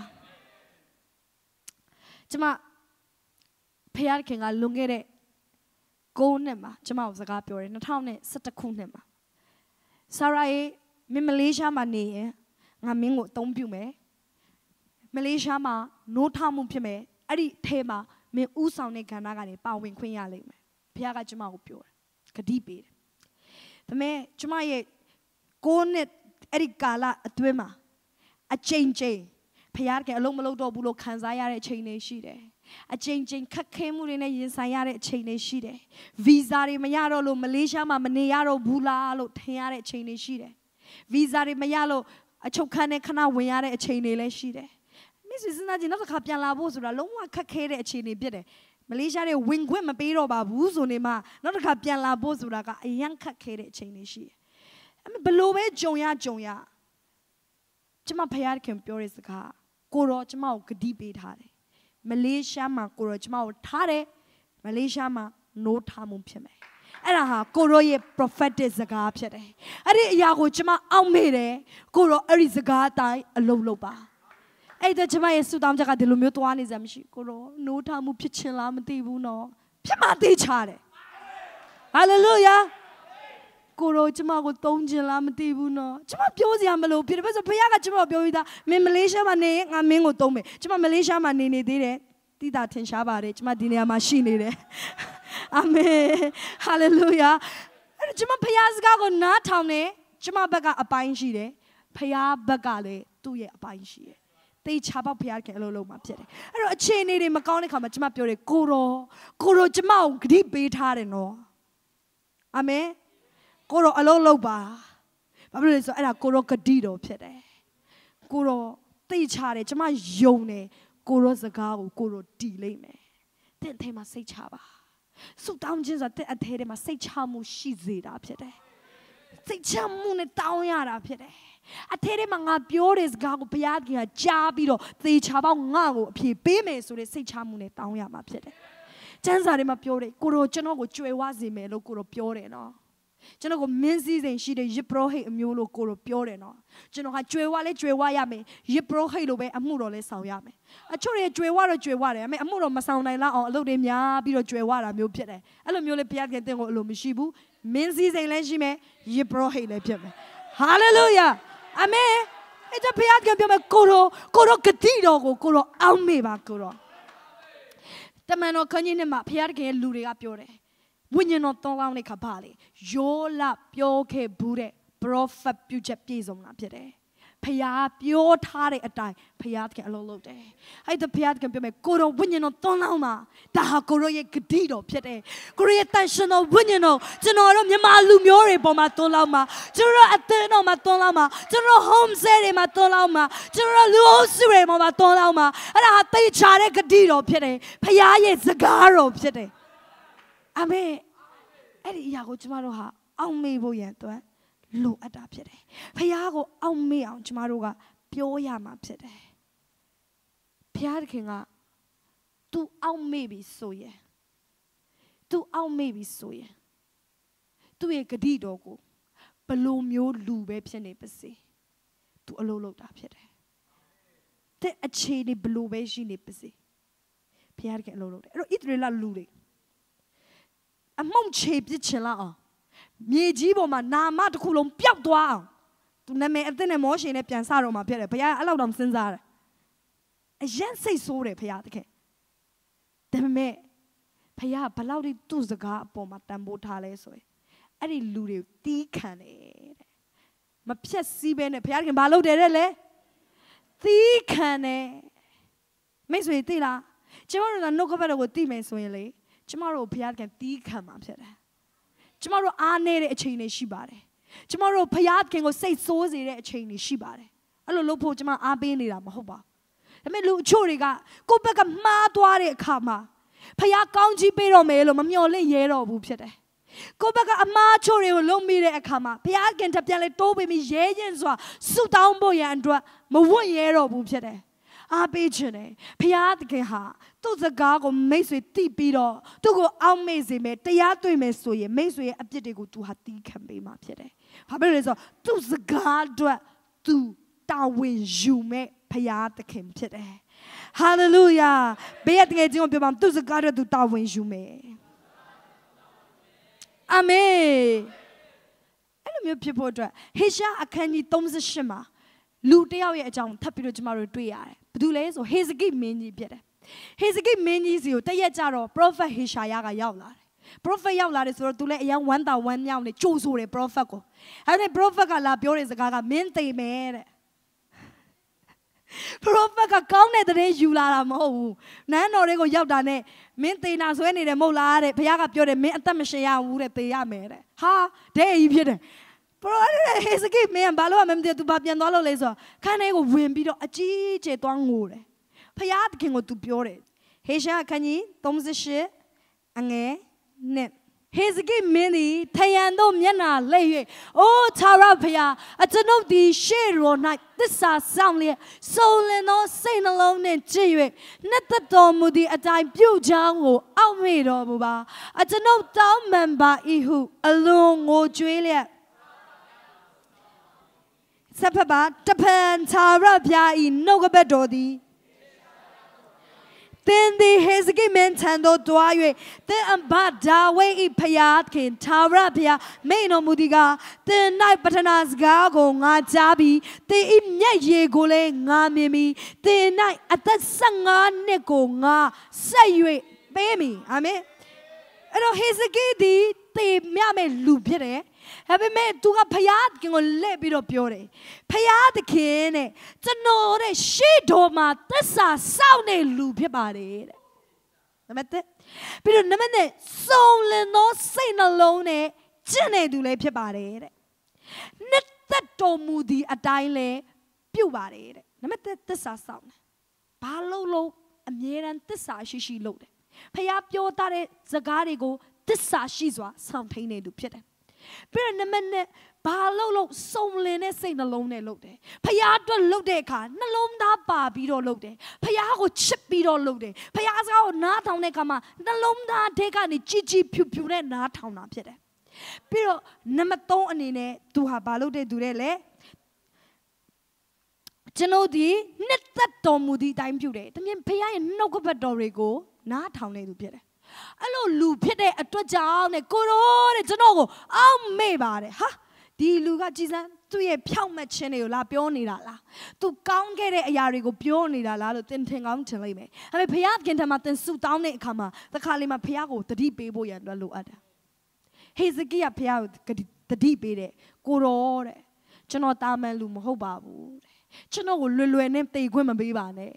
Speaker 1: ကျမဖခင်တခင်ကလွန်ခဲ့တဲ့9နှစ်မှာကျမကိုစကားပြောတယ်2011ခုနှစ်မှာဆာရာရဲ့မလေးရှားမှာနေရင်ငါမင်းကိုအသုံးပြုမယ်မလေးရှားမှာနိုးထမှုဖြစ်မယ်အဲ့ဒီထဲမှာမင်းဥဆောင်တဲ့ကဏ္ဍကနေပါဝင်ခွင့်ရလိမ့်မယ်ဘုရားကကျမကိုပြောတယ်ဂတိပေးတယ်ဒါပေမဲ့ကျမရဲ့9နှစ်အဲ့ဒီကာလအတွင်းမှာအချိန်ဘုရားကအလုံးမလုံးတော့ဘူးလို့ခံစားရတဲ့အချိန်တွေရှိတယ်အချိန်ခက်ခဲမှုတွေနဲ့ရင်ဆိုင်ရတဲ့အချိန်တွေရှိတယ်ဗီဇာတွေမရတော့လို့မလေးရှားမှာမနေရတော့ဘူးလားလို့ထင်ရတဲ့အချိန်တွေရှိတယ် visa တွေမရလို့အချုပ်ခန်းနဲ့ခဏဝင်ရတဲ့အချိန်တွေလည်းရှိတယ်မိတ်ဆွေစဉ်းစားကြည့်နောက်တစ်ခါပြန်လာဖို့ဆိုတာလုံးဝခက်ခဲတဲ့အခြေအနေဖြစ်တယ်မလေးရှားတွေဝင်ခွင့်မပေးတော့ပါဘူးဆိုနေမှနောက်တစ်ခါပြန်လာဖို့ဆိုတာကအရန်ခက်ခဲတဲ့အချိန်တွေရှိတယ်ဘလို့ပဲကြုံရကျမဖယားခင်ပြောတဲ့စကားကိုရောကျမကိုဂတိပေးထားတယ်မလေးရှားမှာကိုရောကျမကိုထားတယ်မလေးရှားမှာနိုးထားမှုဖြစ်မယ်အဲ့ဒါဟာကိုရောရဲ့ prophetic စကားဖြစ်တယ်အဲ့ဒီအရာကိုကျမအောက်မေ့တယ်ကိုရောအဲ့ဒီစကားအတိုင်းအလုပ်လုပ်ပါအဲ့ဒါကျမရဲ့ဆုတောင်းချက်ကဒီလိုမျိုးသွားနေစမ်းမရှိကိုရောနိုးထားမှုဖြစ်ချင်လားမသိဘူးနော်ဖြစ်မှသိချတယ် hallelujah ကိုရောကျမကိုသုံးချင်လားမသိဘူးနော်ကျမပြောစရာမလိုဖြစ်တယ်ဘာလို့ဘုရားကကျမကိုပြောပြီးသားမင်းမလေးရှားမှာနေငါမင်းကိုသုံးမယ်ကျမမလေးရှားမှာနေသေးတယ်တိတာထင်ရှားပါတယ်ကျမဒီနေရာမှာရှိနေတယ်အာမင်ဟာလေလုယာအဲ့ကျမဖခင်စကားကိုနားထောင်နေကျမဘက်ကအပိုင်းရှိတယ်ဖခင်ဘက်ကလည်းသူ့ရဲ့အပိုင်းရှိတယ်တေချာပေါက်ဖခင်ကအလုပ်လုပ်မှာဖြစ်တယ်အဲ့တော့အခြေအနေတွေမကောင်းတဲ့ခါမှာကျမပြောတယ်ကိုရောကျမကိုဂရုပေးထားတယ်နော်အာမင်ကိုရောအလုပ်လုပ်ပါဘာဖြစ်လို့လဲဆိုအဲ့ဒါကိုရောဂတိတော်ဖြစ်တယ်ကိုရောတေချာတယ်ကျမယုံတယ်ကိုရောစကားကိုကိုရောတီးလိမ့်မယ်တင့်ထဲမှာစိတ်ချပါဆုတောင်းခြင်းဆိုတာတဲ့အထဲထဲမှာစိတ်ချမှုရှိစေတာဖြစ်တယ်စိတ်ချမှုနဲ့တောင်းရတာဖြစ်တယ်အထဲထဲမှာငါပြောတဲ့စကားကိုဘုရားကကြားပြီးတော့သေချာပေါက်ငါ့ကိုအဖြေပေးမယ်ဆိုတဲ့စိတ်ချမှုနဲ့တောင်းရမှာဖြစ်တယ်ကျမ်းစာထဲမှာပြောတယ်ကိုရောကျွန်တော်ကိုကြွယ်ဝစေမယ်လို့ကိုရောပြောတယ်နော်ကျွန်တော်ကိုမင်းစည်းစိမ်ရှိတဲ့ယစ်ပရောဟိတ်အမျိုးလို့ကိုရောပြောတယ်နော်ကျွန်တော်ကကြွယ်ဝလဲကြွယ်ဝရမယ်ယစ်ပရောဟိတ်လိုပဲအမှုတော်လဲဆောင်ရမယ်အချို့တွေကြွယ်ဝတော့ကြွယ်ဝတယ်အမှုတော်မဆောင်နိုင်လောက်အောင်အလုပ်တွေများပြီးတော့ကြွယ်ဝတာမျိုးဖြစ်တယ်အဲ့လိုမျိုးလဲဘုရားခင်တင့်ကိုအလိုမရှိဘူးမင်းစည်းစိမ်လည်းရှိမယ်ယစ်ပရောဟိတ်လည်းဖြစ်မယ်ဟာလေလုယာအာမင်အဲ့ဒါဘုရားခင်ပြောမယ်ကိုရောဂတိတော်ကိုကိုရောအောက်မေ့ပါကိုရောတမန်တော်ခန်းကြီးနဲ့မှာဘုရားခင်ရဲ့လူတွေကပြောတယ်ဝိညာဉ်တော်သုံးလောင်းတဲ့ခါပါလေယောလပြောခဲ့ဘူးတဲ့ prophet ပြုချက်ပြည့်စုံတာဖြစ်တယ်ဖခင်ပြောထားတဲ့အတိုင်းဖခင်ကအလုပ်လုပ်တယ်အဲ့ဒါဖခင်ကပြောမယ်ကိုရောဝိညာဉ်တော်သုံးလောင်းမှာဒါဟာကိုရောရဲ့ဂတိတော်ဖြစ်တယ်ကိုရောရဲ့တန်ရှင်တော်ဝိညာဉ်တော်ကျွန်တော်တို့မြန်မာလူမျိုးတွေပေါ်မှာသုံးလောင်းမှာကျွန်တော်တို့အသင်းတော်မှာသုံးလောင်းမှာကျွန်တော်တို့ home stay တွေမှာသုံးလောင်းမှာကျွန်တော်တို့လူအုပ်စုတွေပေါ်မှာသုံးလောင်းမှာအဲ့ဒါဟာသိချာတဲ့ဂတိတော်ဖြစ်တယ်ဖခင်ရဲ့စကားတော်ဖြစ်တယ်အာမင်အဲ့ဒီအရာကိုကျမတို့ဟာအောက်မေ့ဖို့ရန်အတွက်လိုအပ်တာဖြစ်တယ်ဖခင်ကိုအောက်မေ့အောင်ကျမတို့ကပြောရမှာဖြစ်တယ်ဖခင်က तू အောက်မေ့ပြီဆိုရင် तू အောက်မေ့ပြီဆိုရင်သူ့ရဲ့ဂတိတော်ကိုဘလိုမျိုးလူပဲဖြစ်နေပါစေ तू အလုပ်လုပ်တာဖြစ်တယ်တဲ့အခြေအနေဘလိုပဲရှိနေပါစေဖခင်ကအလုပ်လုပ်တယ်အဲ့တော့ဣသရေလလူတွေအမုံချေပြစ်ချင်လာအောင်မြေကြီးပေါ်မှာနာမတစ်ခုလုံးပျောက်သွားအောင်သူနာမည်အသစ်နဲ့မောရှင်နဲ့ပြန်စတော့မှာဖြစ်တယ်ဘုရားအဲ့လောက်တော့စဉ်းစားတယ်အရင်စိတ်ဆိုးတယ်ဘုရားတခင်ဒါပေမဲ့ဘုရားဘလောက်ထိသူ့စကားအပေါ်မှာတန်ဖိုးထားလဲဆိုရင်အဲ့ဒီလူတွေတီးခံတယ်တဲ့မဖြက်စီးပဲနဲ့ဘုရားတခင်ဘာလုပ်တယ်တဲ့လဲတီးခံတယ်မိတ်ဆွေသိလားကျမတို့ကနှုတ်ခမ်းတော်ကိုတီးမယ်ဆိုရင်လေကျမတို့ဘုရားကတီးခံမှာဖြစ်တယ်ကျမတို့အားနည်းတဲ့အချိန်တွေရှိပါတယ်ကျမတို့ဘုရားခင်ကိုစိတ်ဆိုးစေတဲ့အချိန်တွေရှိပါတယ်အဲ့လိုလုပ်ဖို့ကျမအားပေးနေတာမဟုတ်ပါဘူးဒါပေမဲ့လူအချို့တွေကကိုယ့်ဘက်ကမှားသွားတဲ့အခါမှာဘုရားကောင်းကြီးပေးတော့မယ်လို့မမျှော်လင့်ရဲတော့ဘူးဖြစ်တယ်ကိုယ့်ဘက်ကအမှားချို့တွေကိုလုံးမိတဲ့အခါမှာဘုရားခင်တက်ပြန်လဲတိုးပေးပြီးရဲရင်စွာဆုတောင်းဖို့ရန်အတွက်မဝတ်ရဲတော့ဘူးဖြစ်တယ်အားပေးခြင်းနဲ့ဘုရားသခင်ဟာသူ့စကားကိုမိတ်ဆွေသိပြီးတော့သူ့ကိုအောက်မေ့စေမယ်တရားတွေ့မယ်ဆိုရင်မိတ်ဆွေရဲ့အပြစ်တွေကိုသူဟာတီးခံပေးမှာဖြစ်တယ်။ဘာဖြစ်လို့လဲဆိုတော့သူ့စကားအတွက်သူတာဝန်ယူမဲ့ဘုရားသခင်ဖြစ်တယ်။ Hallelujah ဘေးရတကယ်ချင်းကိုပြောပါသူ့စကားအတွက်သူတာဝန်ယူမယ်။အာမင်။အဲ့လိုမျိုးဖြစ်ဖို့အတွက်ဟေရှာအခန်းကြီး38မှာလူတယောက်ရဲ့အကြောင်းထပ်ပြီးတော့ကျမတို့တွေ့ရတယ်။ဘာလို့လဲဆိုဟေဇကိမင်းကြီးဖြစ်တယ်။ဟေဇကိမင်းကြီးစီကိုတရက်ကြတော့ prophet ဟေရှာယကရောက်လာတယ်။ prophet ရောက်လာတယ်ဆိုတော့သူလည်းအရင်ဝမ်းသာဝမ်းမြောက်နေကြိုးဆိုတယ် prophet ကို။အဲ့ဒါ prophet ကလာပြောတဲ့စကားကမင်းသိမယ်တဲ့။ prophet ကကောင်းတဲ့တဲ့ယူလာတာမဟုတ်ဘူး။နန်းတော်တွေကိုရောက်တာနဲ့မင်းသေနာဆွဲနေတယ်မဟုတ်လားတဲ့။ဘုရားကပြောတယ်မင်းအသက်မရှင်ရဘူးတဲ့သေရမယ်တဲ့။ဟာတဲ့ကြီးဖြစ်တယ်။ Bro, he's a good man, Balo, and the Tubabian laser. Can I go win beat a G.J. Dwangore? Payat can go to Pure. Hesha, can ye, Tom's the shit, and net. He's a good many, Tayando Miana, lay. Oh, Tarapia, I don't know the share or night. This are soundly, soul and all saying alone and Jay. Net the Domudi, a time pew jango, Almeida, Buba. I don't know down member, Ihu, alone or Julia. Sapaba, Tapan, Tarapia, in Nogabedodi. Then the Hezegi mentando doye, then Bada way payatkin, Tarapia, Meno Mudiga, then night batanas gago, Najabi, the imye gole, Namimi, the night at that sanga neko, nga, say you, baby, Amen. And Hezegi, the Miame Lupere. Have made to a payat king or lebit of pure. Payat king, to know that she doma, this are sounding loop about it. But the soul no saint alone, Jenny do lay about it. Net that domudi a dile, pewbody it. Namette this are sound. Palo, a mere and this are she loaded. Pay up your tare, Zagarigo, this are she's what some painted to pit. But Balolo, Somlin, Saint alone loaded. Payado loaded car, Nalom da barbie loaded. Payago chip beat all loaded. Payazo not on Nekama, Nalom take on the Gigi pupure not town up yet. Pero Namaton in it to have balode durele. Genodi, net that domudi time pure. The mean pay no go but Dorigo, not town to pit. Allo lupite a town, a coro, a no, oh, maybe, ha? Di Luga Jesus, to a pion chene la pionira, to count get a yarigo pionira, la, tinting on to me. I mean, Piat can come and suit down it, come, the Kalima Piago, the deep baby and the Luada. He's a gear piao, the deep bede, coro, Janotama lum hobabu, Chano lulu and empty women be bane.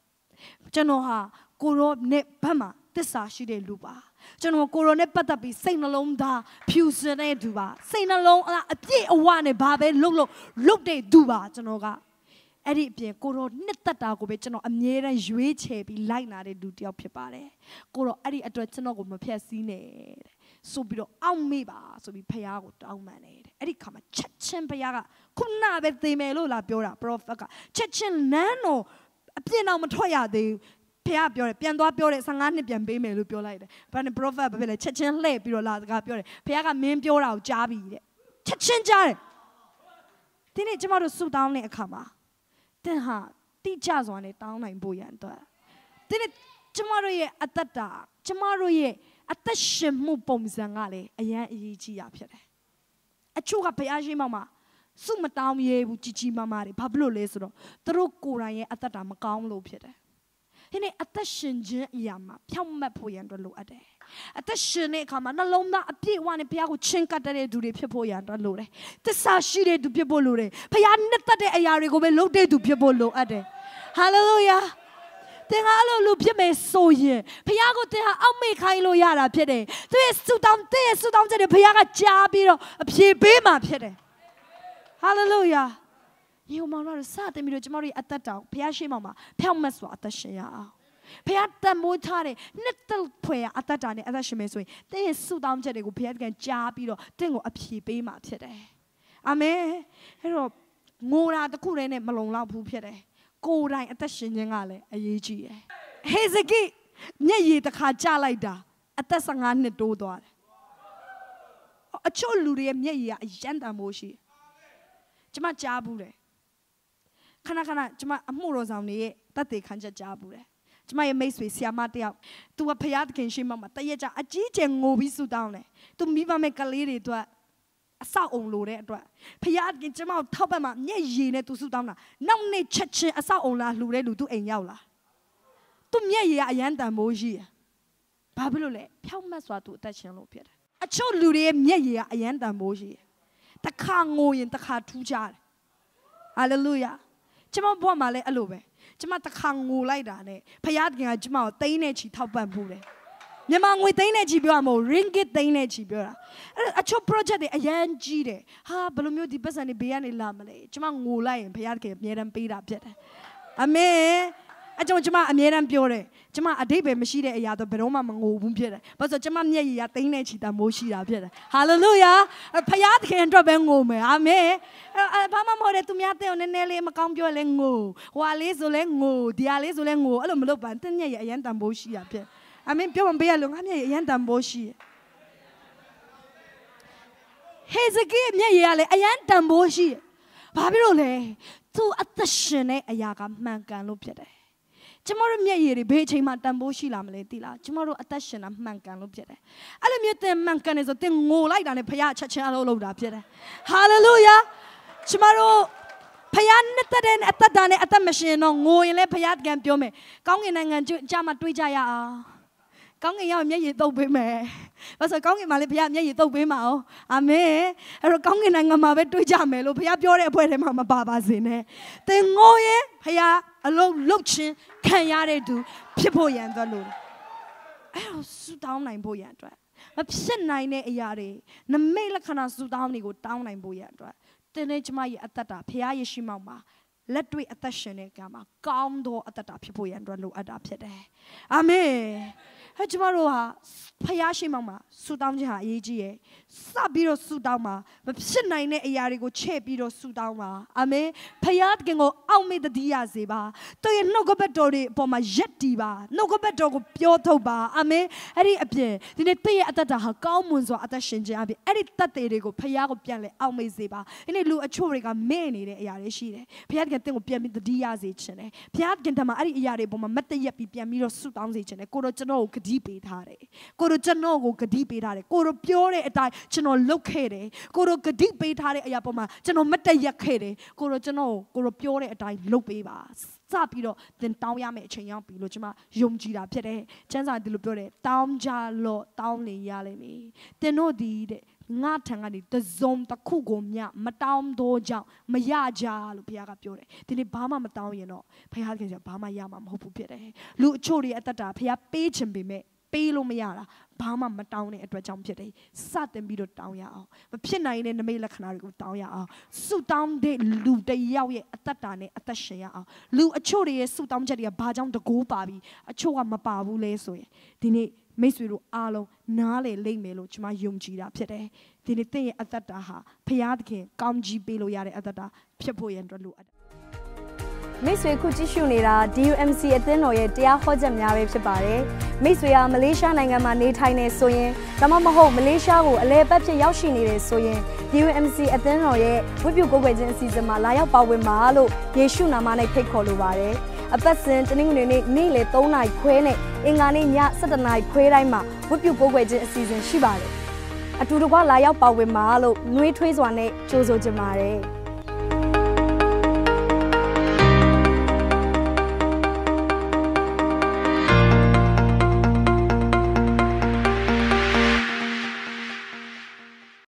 Speaker 1: Janoha, coro ne pama. This are she de luba. General Corone Patapi, Saint alone da, Pusane duba, Saint alone a day one a babe, look de duba, Janoga. Eddie Pierre Coro Netata go betano, a near and juice be like na de duty of Pepare. Coro Eddie at Retanogo Piacine. So be meba, so be pay out down manade. Eddie come a Chechen Payaga, Kuna bet de melo la Biora, Profaka, Chechen Nano, a piano matoya de. Pia pure, piando pure, sangani pian be me lupio like but the proverb will chechen lay pure la pure, piaga mem pure out jabby. Chechen jar. Then it tomorrow suit down a kama. Then ha, teachers on it down in boyan. Then it tomorrow ye at that tomorrow ye at the shemu bombs and alley, a yan each up here. A chuka piaji mama. Suma down ye with Chichi Mamari, Pablo Lesro, the Rokura ye at that Macam lopete. Hene attention yama, Piama Poyan the Lode. Attention come and alone that appear one and Piago chinka de do the Pipoyan the Lode. The sashi to Pibolore. Payanetta de Ayarigo loaded to Pibolo ade. Hallelujah. Then Allo Lupia so ye. Piago te Ame Kailo Yara Pede. There is two down there, so down to the Piaga Jabiro, a Piebema Pede. Hallelujah. You mama sa te miro jamari atata piashi mama pelmaswa atashya piata motare netal pwe atata ne atashme so te su dam che de ko piat kan ja pi do tin ko a phie pe ma phit de amen ai ro ngo ra ta khu le ne malong law phu phit de ko dai atat shin chin ka le a yi ji ye Hezeki nyet yi ta kha ja lai da atat 15 နှစ်တိုးသွားတယ်အချို့လူတွေရဲ့မျက်ရည်ကအရန်တန်မိုးရှိကျမကြားဘူးတယ်ခဏကျမအမှုတော်ဆောင်တွေရဲ့တတ်သိခံချက်ကြားဘူးတယ်ကျမရဲ့မိတ်ဆွေဆရာမတယောက်သူကဖယားသခင်ရှိမှတရက်ကြအကြီးကျယ်ငိုပြီးဆူတောင်းတယ်သူမိဘမဲ့ကလေးတွေအတွက်အဆောက်အုံလိုတဲ့အတွက်ဖယားသခင်ကျမကိုထောက်ပံ့မှမျက်ရည်နဲ့သူဆူတောင်းတာနောက်နေ့ချက်ချင်းအဆောက်အုံလာလှူတဲ့လူသူအိမ်ရောက်လာသူမျက်ရည်ကအရန်တန်မိုးရှိတယ်ဘာဖြစ်လို့လဲဖြောင့်မတ်စွာသူအသက်ရှင်လို့ဖြစ်တယ်အချို့လူတွေရဲ့မျက်ရည်ကအရန်တန်မိုးရှိတယ်တခါငိုရင်တခါထူးကြတယ်ဟာလေလုယာကျမဘွားမှာလည်းအဲ့လိုပဲကျမတခါငိုလိုက်တာနဲ့ဖယားသခင်ကကျမကိုတိန်းနဲ့ချီထောက်ပံ့ဖို့တယ်မြန်မာငွေသိန်းနဲ့ချီပြောရမို့ ringgit သိန်းနဲ့ချီပြောတာအချို့ project တွေအရန်ကြီးတယ်ဟာဘယ်လိုမျိုးဒီပတ်စံတွေဘေးကနေလာမလဲကျမငိုလိုက်ရင်ဘုရားသခင်အမြဲတမ်းပေးတာဖြစ်တယ်အာမင်အကြောင်းကျမအမြဲတမ်းပြောတယ်ကျမအတိတ်ပဲမရှိတဲ့အရာတော့ဘယ်တော့မှမငိုဘူးဖြစ်တယ်ဘာလို့ဆိုကျမမျက်ရည်ကသိန်းနဲ့ချီတမိုးရှိတာဖြစ်တယ်ဟာလေလုယာဘုရားသခင်အတွက်ပဲငိုမယ်အာမင်ဘာမှမဟုတ်တဲ့သူများတဲ့နည်းနည်းလေးမကောင်းပြောလဲငိုဟိုဟာလေးဆိုလဲငိုဒီဟာလေးဆိုလဲငိုအဲ့လိုမလုပ်ပါနဲ့မျက်ရည်အရန်တန်ဖိုးရှိတာဖြစ်အာမင်ပြောမပေးရလို့ငါမျက်ရည်အရန်တန်ဖိုးရှိဟေဇကိမျက်ရည်ကလည်းအရန်တန်ဖိုးရှိဘာဖြစ်လို့လဲသူအသက်ရှင်တဲ့အရာကမှန်ကန်လို့ဖြစ်တယ်ကျမတို့မျက်ရည်တွေဘေးအချိန်မှတန်ဖိုးရှိလာမလဲသိလားကျမတို့အသက်ရှင်တာမှန်ကန်လို့ဖြစ်တယ်အဲ့လိုမျိုးတင်မှန်ကန်နေဆိုတင်ငိုလိုက်တာနဲ့ဖခင်ချက်ချင်းအလုပ်လုပ်တာဖြစ်တယ်ဟာလေလုယာကျမတို့ဖခင်နဲ့တဲ့အသက်တာနဲ့အသက်မရှင်တော့ငိုရင်လည်းဖခင်ကပြောမယ်ကောင်းကင်နိုင်ငံကြမှာတွေးကြရအောင်ကောင်းကင်ရောက်မျက်ရည်တုပ်ပေးမယ်။ဘာလို့ကောင်းကင်မှာလည်းဘုရားမျက်ရည်တုပ်ပေးမှာ哦။အာမင်။အဲ့တော့ကောင်းကင်နိုင်ငံမှာပဲတွေးကြမယ်လို့ဘုရားပြောတဲ့အဖွဲထဲမှာမပါပါစေနဲ့။သင်ငိုရင်ဘုရားအလုံးလုတ်ချင်းခံရတဲ့သူဖြစ်ဖို့ရန်အတွက်လို့အဲ့တော့ဆူတောင်းနိုင်ဖို့ရန်အတွက်မဖြစ်နိုင်တဲ့အရာတွေနမိတ်လက္ခဏာဆူတောင်းတွေကိုတောင်းနိုင်ဖို့ရန်အတွက်သင်နဲ့ကျမရဲ့အသက်တာဘုရားယေရှုမောင်မှာလက်တွေ့အသက်ရှင်တဲ့ကံမှာကောင်းသောအသက်တာဖြစ်ဖို့ရန်အတွက်လိုအပ်တာဖြစ်တယ်။အာမင်။ဟဲ့ကျမတို့ဟာဖခင်ရှိမှမှာဆူတောင်းခြင်းဟာအရေးကြီးရဲ့စပြီးတော့ဆူတောင်းမှာမဖြစ်နိုင်တဲ့အရာတွေကိုချဲ့ပြီးတော့ဆူတောင်းပါအာမင်ဖခင်တကယ်ကိုအောက်မေ့တည်ရစေပါသူရဲ့နှုတ်ကပတ်တော်တွေအပေါ်မှာယက်တည်ပါနှုတ်ကပတ်တော်ကိုပြောထုတ်ပါအာမင်အဲ့ဒီအပြင်ဒီနေ့တည့်ရဲ့အသက်တာဟာကောင်းမွန်စွာအသက်ရှင်ခြင်းအပြင်အဲ့ဒီသက်တွေတွေကိုဖခင်ကိုပြန်လဲအောက်မေ့စေပါဒီနေ့လူအချို့တွေကမဲ့နေတဲ့အရာတွေရှိတယ်ဖခင်တကယ်တင့်ကိုပြန်ပြီးတည်ရစေခြင်းတယ်ဖခင်တကယ်တမ်းအဲ့ဒီအရာတွေအပေါ်မှာမတ်တရက်ပြီးပြန်ပြီးတော့ဆူတောင်းစေခြင်းတယ်ကိုတော့ကျွန်တော်ကိုဂတိပေးထားတယ်ကိုတို့ကျွန်တော်ကိုဂတိပေးထားတယ်ကိုတို့ပြောတဲ့အတိုင်းကျွန်တော်လုပ်ခဲ့တယ်ကိုတို့ဂတိပေးထားတဲ့အရာပေါ်မှာကျွန်တော်မတက်ရက်ခဲ့တယ်ကိုတို့ကျွန်တော်ကိုတို့ပြောတဲ့အတိုင်းလုပ်ပေးပါစပြီးတော့သင်တောင်းရမယ့်အချိန်ရောက်ပြီလို့ကျွန်မယုံကြည်တာဖြစ်တယ်ကျမ်းစာဒီလိုပြောတယ်တောင်းကြလို့တောင်းနေရလိမ့်မယ်သင်တို့ဒီတဲ့ငါထံကနေတစုံတစ်ခုကိုမြမတောင်းတော့ကြောင့်မရကြလို့ဘုရားကပြောတယ်ဒီနေ့ဘာမှမတောင်းရင်တော့ဘုရားကဘာမှရမှာမဟုတ်ဘူးဖြစ်တယ်လူအချို့တွေအသက်တာဘုရားပေးခြင်းပေမဲ့ပေးလို့မရတာဘာမှမတောင်းတဲ့အတွက်ကြောင့်ဖြစ်တယ်စတင်ပြီးတော့တောင်းရအောင်မဖြစ်နိုင်တဲ့နမိတ်လက္ခဏာတွေကိုတောင်းရအောင်ဆုတောင်းတဲ့လူတယောက်ရဲ့အသက်တာနဲ့အသက်ရှင်ရအောင်လူအချို့တွေရဲ့ဆုတောင်းချက်တွေကဘာကြောင့်တကိုးပါပြီးအချို့ကမပါဘူးလဲဆိုရင်ဒီနေ့မိတ်ဆွေတို့အားလုံးနားလေလိမ့်မယ်လို့ကျွန်မယုံကြည်တာဖြစ်တယ်ဒီနေ့သင်ရဲ့အသက်တာဟာဖခင်သခင်ကောင်းကြီးပေးလို့ရတဲ့အသက်တာဖြစ်ဖို့ရန်အတွက်လိုအပ်မိတ်ဆွေခုကြည့်ရှုနေတာ DUMC အသင်းတော်ရဲ့တရားဟောချက်များပဲဖြစ်ပါတယ်မိတ်ဆွေကမလေးရှားနိုင်ငံမှာနေထိုင်နေဆိုရင်ဒါမှမဟုတ်မလေးရှားကိုအလဲပတ်ဖြစ်ရောက်ရှိနေတယ်ဆိုရင် DUMC အသင်းတော်ရဲ့ဝတ်ပြုကိုယ်ွယ်ခြင်းအစီအစဉ်မှာလာရောက်ပါဝင်ပါလို့ယေရှုနာမနဲ့ဖိတ်ခေါ်လိုပါတယ်အပတ်စဉ်တနင်္ဂနွေနေ့နေ့လယ်3နာရီခွဲနဲ့အင်္ဂါနေ့ည7နာရီခွဲတိုင်းမှာဝတ်ပြုကိုယ်ွယ်ခြင်းအစီအစဉ်ရှိပါတယ်အတူတကွလာရောက်ပါဝင်ပါလို့နှွေးထွေးစွာနဲ့ကြိုးဆိုကြပါတယ်